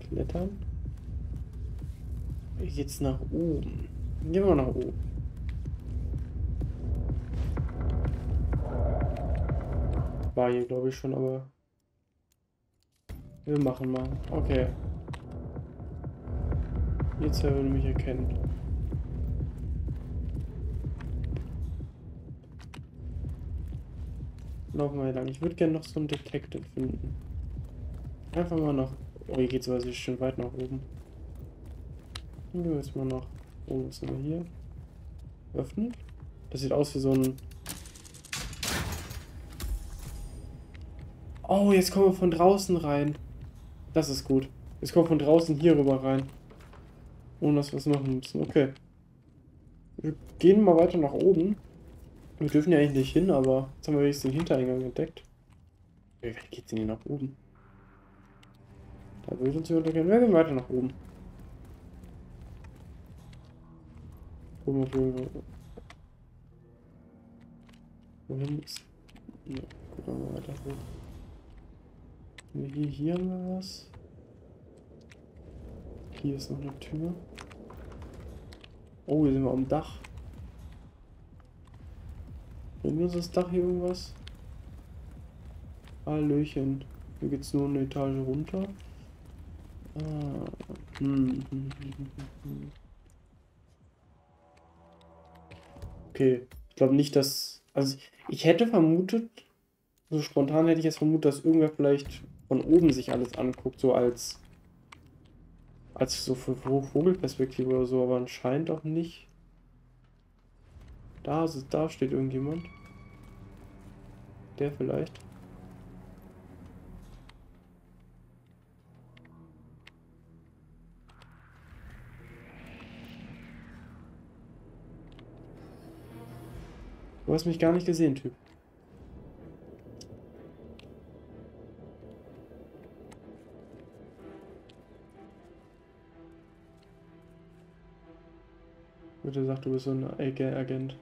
Klettern. Jetzt nach oben. Gehen wir nach oben. War hier, glaube ich, schon, aber wir machen mal. Okay. Jetzt würde mich erkennen. Laufen wir hier lang. Ich würde gerne noch so einen Detective finden. Einfach mal nach. Oh, hier geht es aber schon weit nach oben. Gehen wir jetzt mal nach oben. Was haben wir hier? Öffnen? Das sieht aus wie so ein. Oh, jetzt kommen wir von draußen rein. Das ist gut. Jetzt kommen wir von draußen hier rüber rein. Ohne dass wir was machen müssen. Okay. Wir gehen mal weiter nach oben. Wir dürfen ja eigentlich nicht hin, aber jetzt haben wir wenigstens den Hintereingang entdeckt. Wie weit geht's denn hier nach oben? Da will uns jemand erkennen. Wir gehen weiter nach oben. Wohin ist. Ja, gucken wir mal weiter hoch. Hier haben wir was. Hier ist noch eine Tür. Oh, hier sind wir am Dach. Bringt uns das Dach hier irgendwas? Hallöchen. Hier geht's nur eine Etage runter. Okay. Ich glaube nicht, dass. Also ich hätte vermutet, so spontan hätte ich jetzt vermutet, dass irgendwer vielleicht von oben sich alles anguckt, so als so für Vogelperspektive oder so, aber anscheinend auch nicht. Da steht irgendjemand. Der vielleicht. Du hast mich gar nicht gesehen, Typ. Bitte sag, du bist so ein Agent.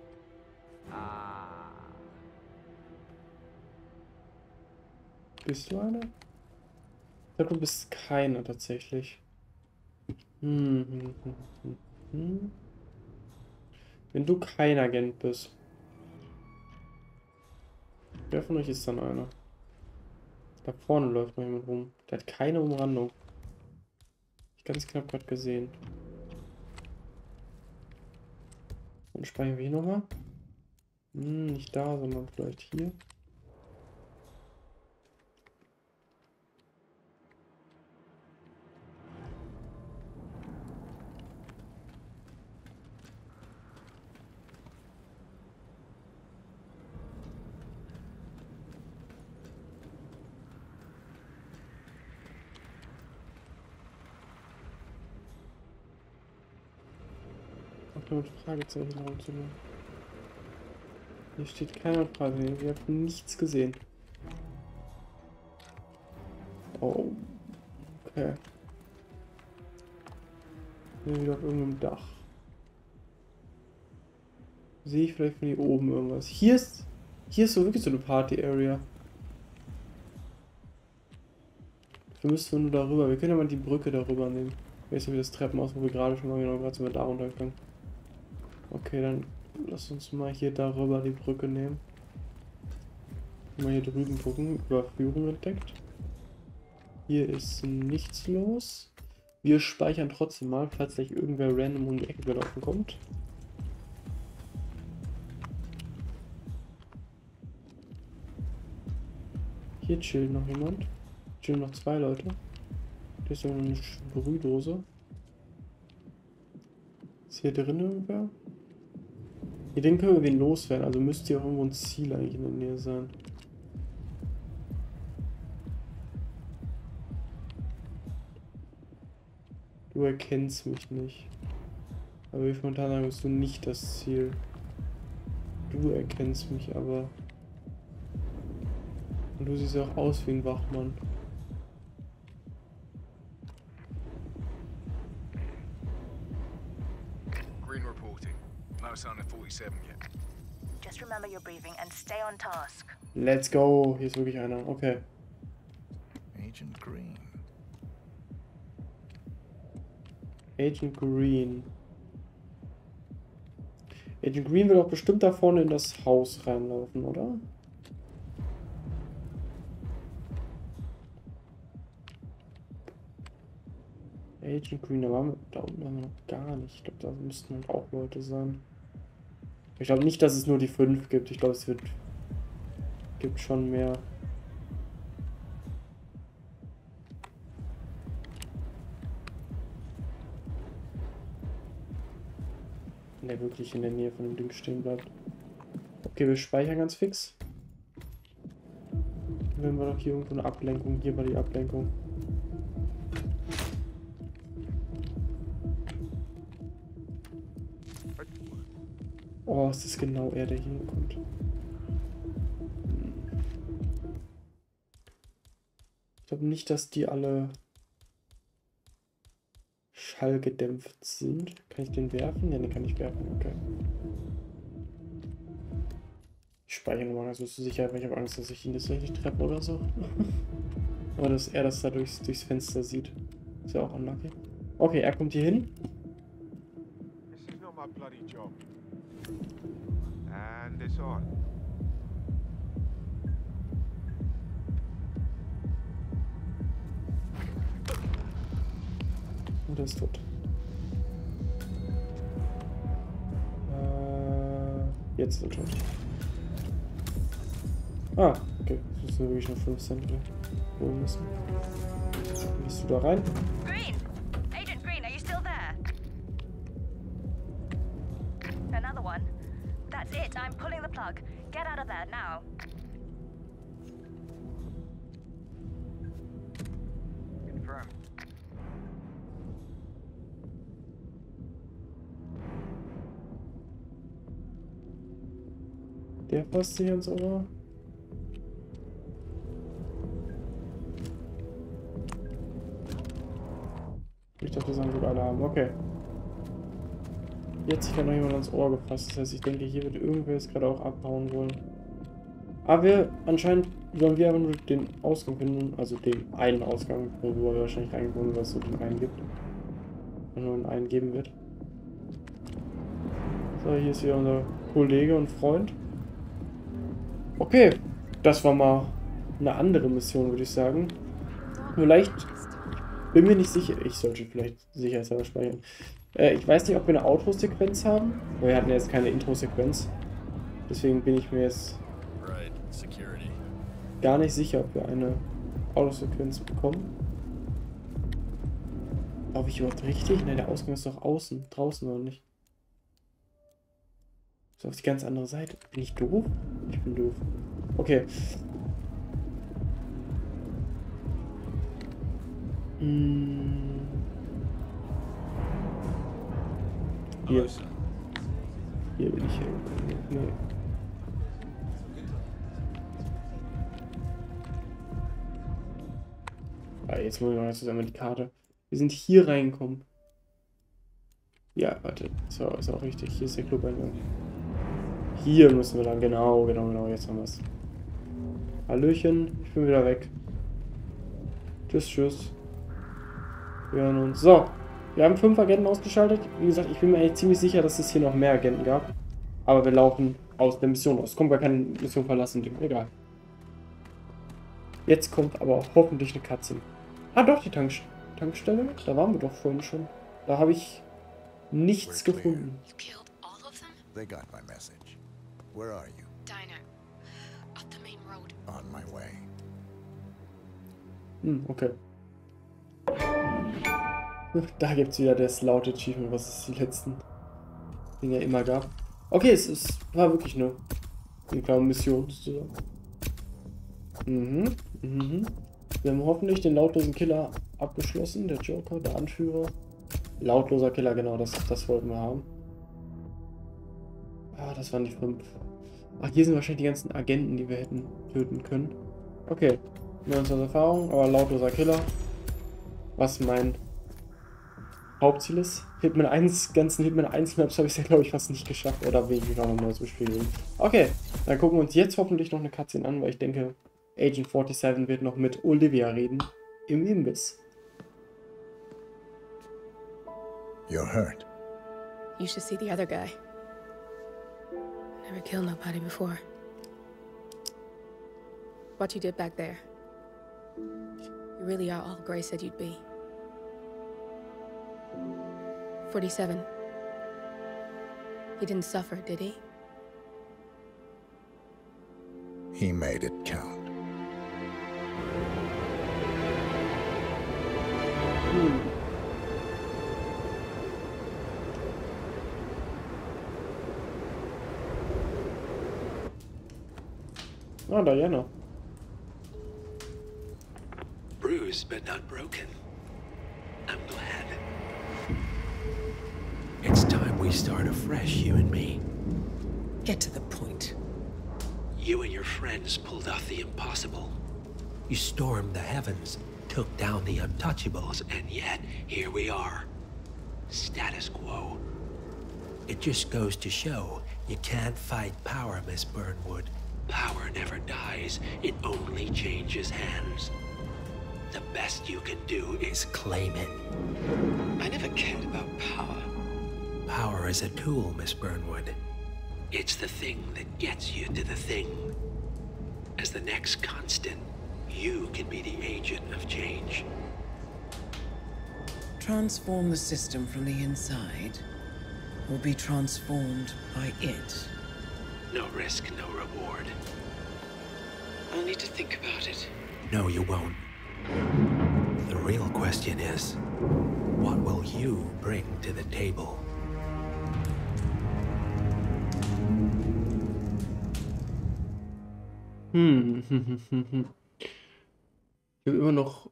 Bist du einer? Ich glaube, du bist keiner tatsächlich. Wenn du kein Agent bist. Wer von euch ist dann einer? Da vorne läuft noch jemand rum. Der hat keine Umrandung. Ich ganz knapp gerade gesehen. Und speichern wir hier nochmal? Nicht da, sondern vielleicht hier. Mit Fragezeichen rauszunehmen. Hier steht keiner Frage. Wir haben nichts gesehen. Oh. Okay. Hier wieder auf irgendeinem Dach. Sehe ich vielleicht von hier oben irgendwas. Hier ist so wirklich so eine Party-Area. Wir müssen nur darüber. Wir können ja mal die Brücke darüber nehmen. Jetzt haben wir das Treppenhaus, wo wir gerade schon mal gerade sind wir da runtergegangen. Okay, dann lass uns mal hier darüber die Brücke nehmen. Mal hier drüben gucken. Überführung entdeckt. Hier ist nichts los. Wir speichern trotzdem mal, falls gleich irgendwer random um die Ecke gelaufen kommt. Hier chillt noch jemand. Chillen noch zwei Leute. Hier ist eine Sprühdose. Ist hier drin irgendwer? Hier den können wir wen loswerden, also müsste hier auch irgendwo ein Ziel eigentlich in der Nähe sein. Du erkennst mich nicht. Aber wie spontan sagen, bist du nicht das Ziel. Du erkennst mich aber. Und du siehst auch aus wie ein Wachmann. Green reporting. No sign of 47 yet. Just remember your briefing and stay on task. Let's go. Hier ist wirklich einer. Okay. Agent Green. Agent Green. Agent Green will doch bestimmt da vorne in das Haus reinlaufen, oder? Agent Green, da unten haben wir noch gar nicht. Ich glaube, da müssten halt auch Leute sein. Ich glaube nicht, dass es nur die 5 gibt. Ich glaube, es gibt schon mehr. Wenn der wirklich in der Nähe von dem Ding stehen bleibt. Okay, wir speichern ganz fix. Dann haben wir doch hier irgendwo eine Ablenkung. Hier war die Ablenkung. Oh, es ist genau er, der hier hinkommt. Ich glaube nicht, dass die alle schallgedämpft sind. Kann ich den werfen? Ja, den kann ich werfen. Okay. Ich speichere nochmal ganz zur Sicherheit, weil ich habe Angst, dass ich ihn tatsächlich treffe oder so. Aber dass er das da durchs Fenster sieht. Ist ja auch unlucky. Okay, er kommt hier hin. This is not my bloody job. And this on. Und er ist tot. Jetzt ist er tot. Ah, okay. Das müssen wir wirklich noch 5 Cent holen müssen. Bist du da rein? Green! Agent Green, are you still there? Another one. That's it, I'm pulling the plug. Get out of there, now. Confirmed. Der fasst sich ans Ohr. Ich dachte, das haben sogar alle haben. Okay. Jetzt hat noch jemand ans Ohr gefasst. Das heißt, ich denke, hier wird irgendwer jetzt gerade auch abhauen wollen. Aber anscheinend sollen wir aber nur den Ausgang finden. Also den einen Ausgang, wo wir wahrscheinlich reingekommen, was es so den einen gibt. Und nur den einen geben wird. So, hier ist wieder unser Kollege und Freund. Okay, das war mal eine andere Mission, würde ich sagen. Vielleicht, bin mir nicht sicher, ich sollte vielleicht sicherheitshalber speichern. Ich weiß nicht, ob wir eine Autosequenz haben, weil wir hatten ja jetzt keine Intro-Sequenz. Deswegen bin ich mir jetzt gar nicht sicher, ob wir eine Autosequenz bekommen. Glaube ich überhaupt richtig? Nein, der Ausgang ist doch außen, draußen oder nicht? So, auf die ganz andere Seite. Bin ich doof? Ich bin doof. Okay. Hier. Hier bin ich hin. Nee. Ah, jetzt muss ich mal zusammen die Karte. Wir sind hier reingekommen. Ja, warte. So, ist auch richtig. Hier ist der Clubeingang. Hier müssen wir dann. Genau. Jetzt haben wir es. Hallöchen. Ich bin wieder weg. Tschüss. Wir hören uns. So. Wir haben 5 Agenten ausgeschaltet. Wie gesagt, ich bin mir eigentlich ziemlich sicher, dass es hier noch mehr Agenten gab. Aber wir laufen aus der Mission aus. Es kommt gar keine Mission verlassen. Egal. Jetzt kommt aber hoffentlich eine Cutscene. Ah doch, die Tankstelle. Da waren wir doch vorhin schon. Da habe ich nichts gefunden. They got my message. Where are you? Diner. Up the main road. On my way. Okay. Da gibt es wieder das laute Achievement, was es die letzten Dinge immer gab. Okay, es war wirklich eine kleine Mission sozusagen. Wir haben hoffentlich den lautlosen Killer abgeschlossen. Der Joker, der Anführer. Lautloser Killer, genau, das wollten wir haben. Ah, das waren die 5. Ach, hier sind wahrscheinlich die ganzen Agenten, die wir hätten töten können. Okay, 19 Erfahrung, aber lautloser Killer. Was mein Hauptziel ist. Hitman 1, ganzen Hitman 1 Maps habe ich ja, glaube ich, fast nicht geschafft. Oder will ich mich auch noch neu zum Spiel bringen. Okay, dann gucken wir uns jetzt hoffentlich noch eine Cutscene an, weil ich denke, Agent 47 wird noch mit Olivia reden. Im Imbiss. You're hurt. You should see the other guy. Never killed nobody before. What you did back there. You really are all Gray said you'd be. 47. He didn't suffer, did he? He made it count. Ah, Diana. Bruised but not broken. I'm glad. It's time we start afresh, you and me. Get to the point. You and your friends pulled off the impossible. You stormed the heavens, took down the untouchables, and yet here we are. Status quo. It just goes to show you can't fight power, Miss Burnwood. Power never dies, it only changes hands. The best you can do is claim it. I never cared about power. Power is a tool, Miss Burnwood. It's the thing that gets you to the thing. As the next constant, you can be the agent of change. Transform the system from the inside, or be transformed by it. No risk, no reward. I'll need to think about it. No, you won't. The real question is, what will you bring to the table? Ich habe immer noch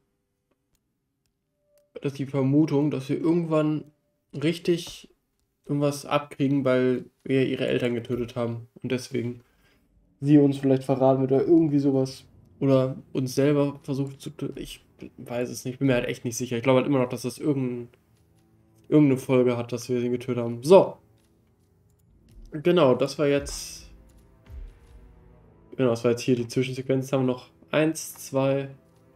die Vermutung, dass wir irgendwann richtig irgendwas abkriegen, weil wir ihre Eltern getötet haben und deswegen sie uns vielleicht verraten wird oder irgendwie sowas. Oder uns selber versucht zu töten. Ich weiß es nicht, bin mir halt echt nicht sicher. Ich glaube halt immer noch, dass das irgendeine Folge hat, dass wir sie getötet haben. So. Genau, das war jetzt... Genau, das war jetzt hier die Zwischensequenz. Jetzt haben wir noch 1, 2,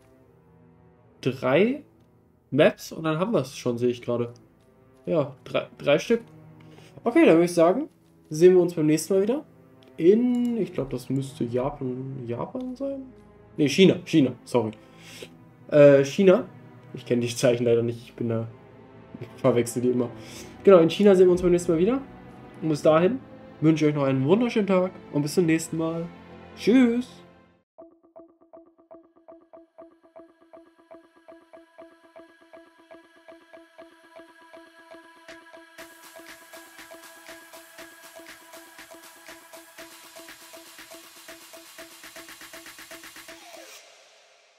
3 Maps und dann haben wir es schon, sehe ich gerade. Ja, drei Stück. Okay, dann würde ich sagen, sehen wir uns beim nächsten Mal wieder. Ich glaube, das müsste Japan sein? Ne, China, sorry. China. Ich kenne die Zeichen leider nicht, ich verwechsel die immer. Genau, in China sehen wir uns beim nächsten Mal wieder. Und bis dahin wünsche ich euch noch einen wunderschönen Tag und bis zum nächsten Mal. Tschüss!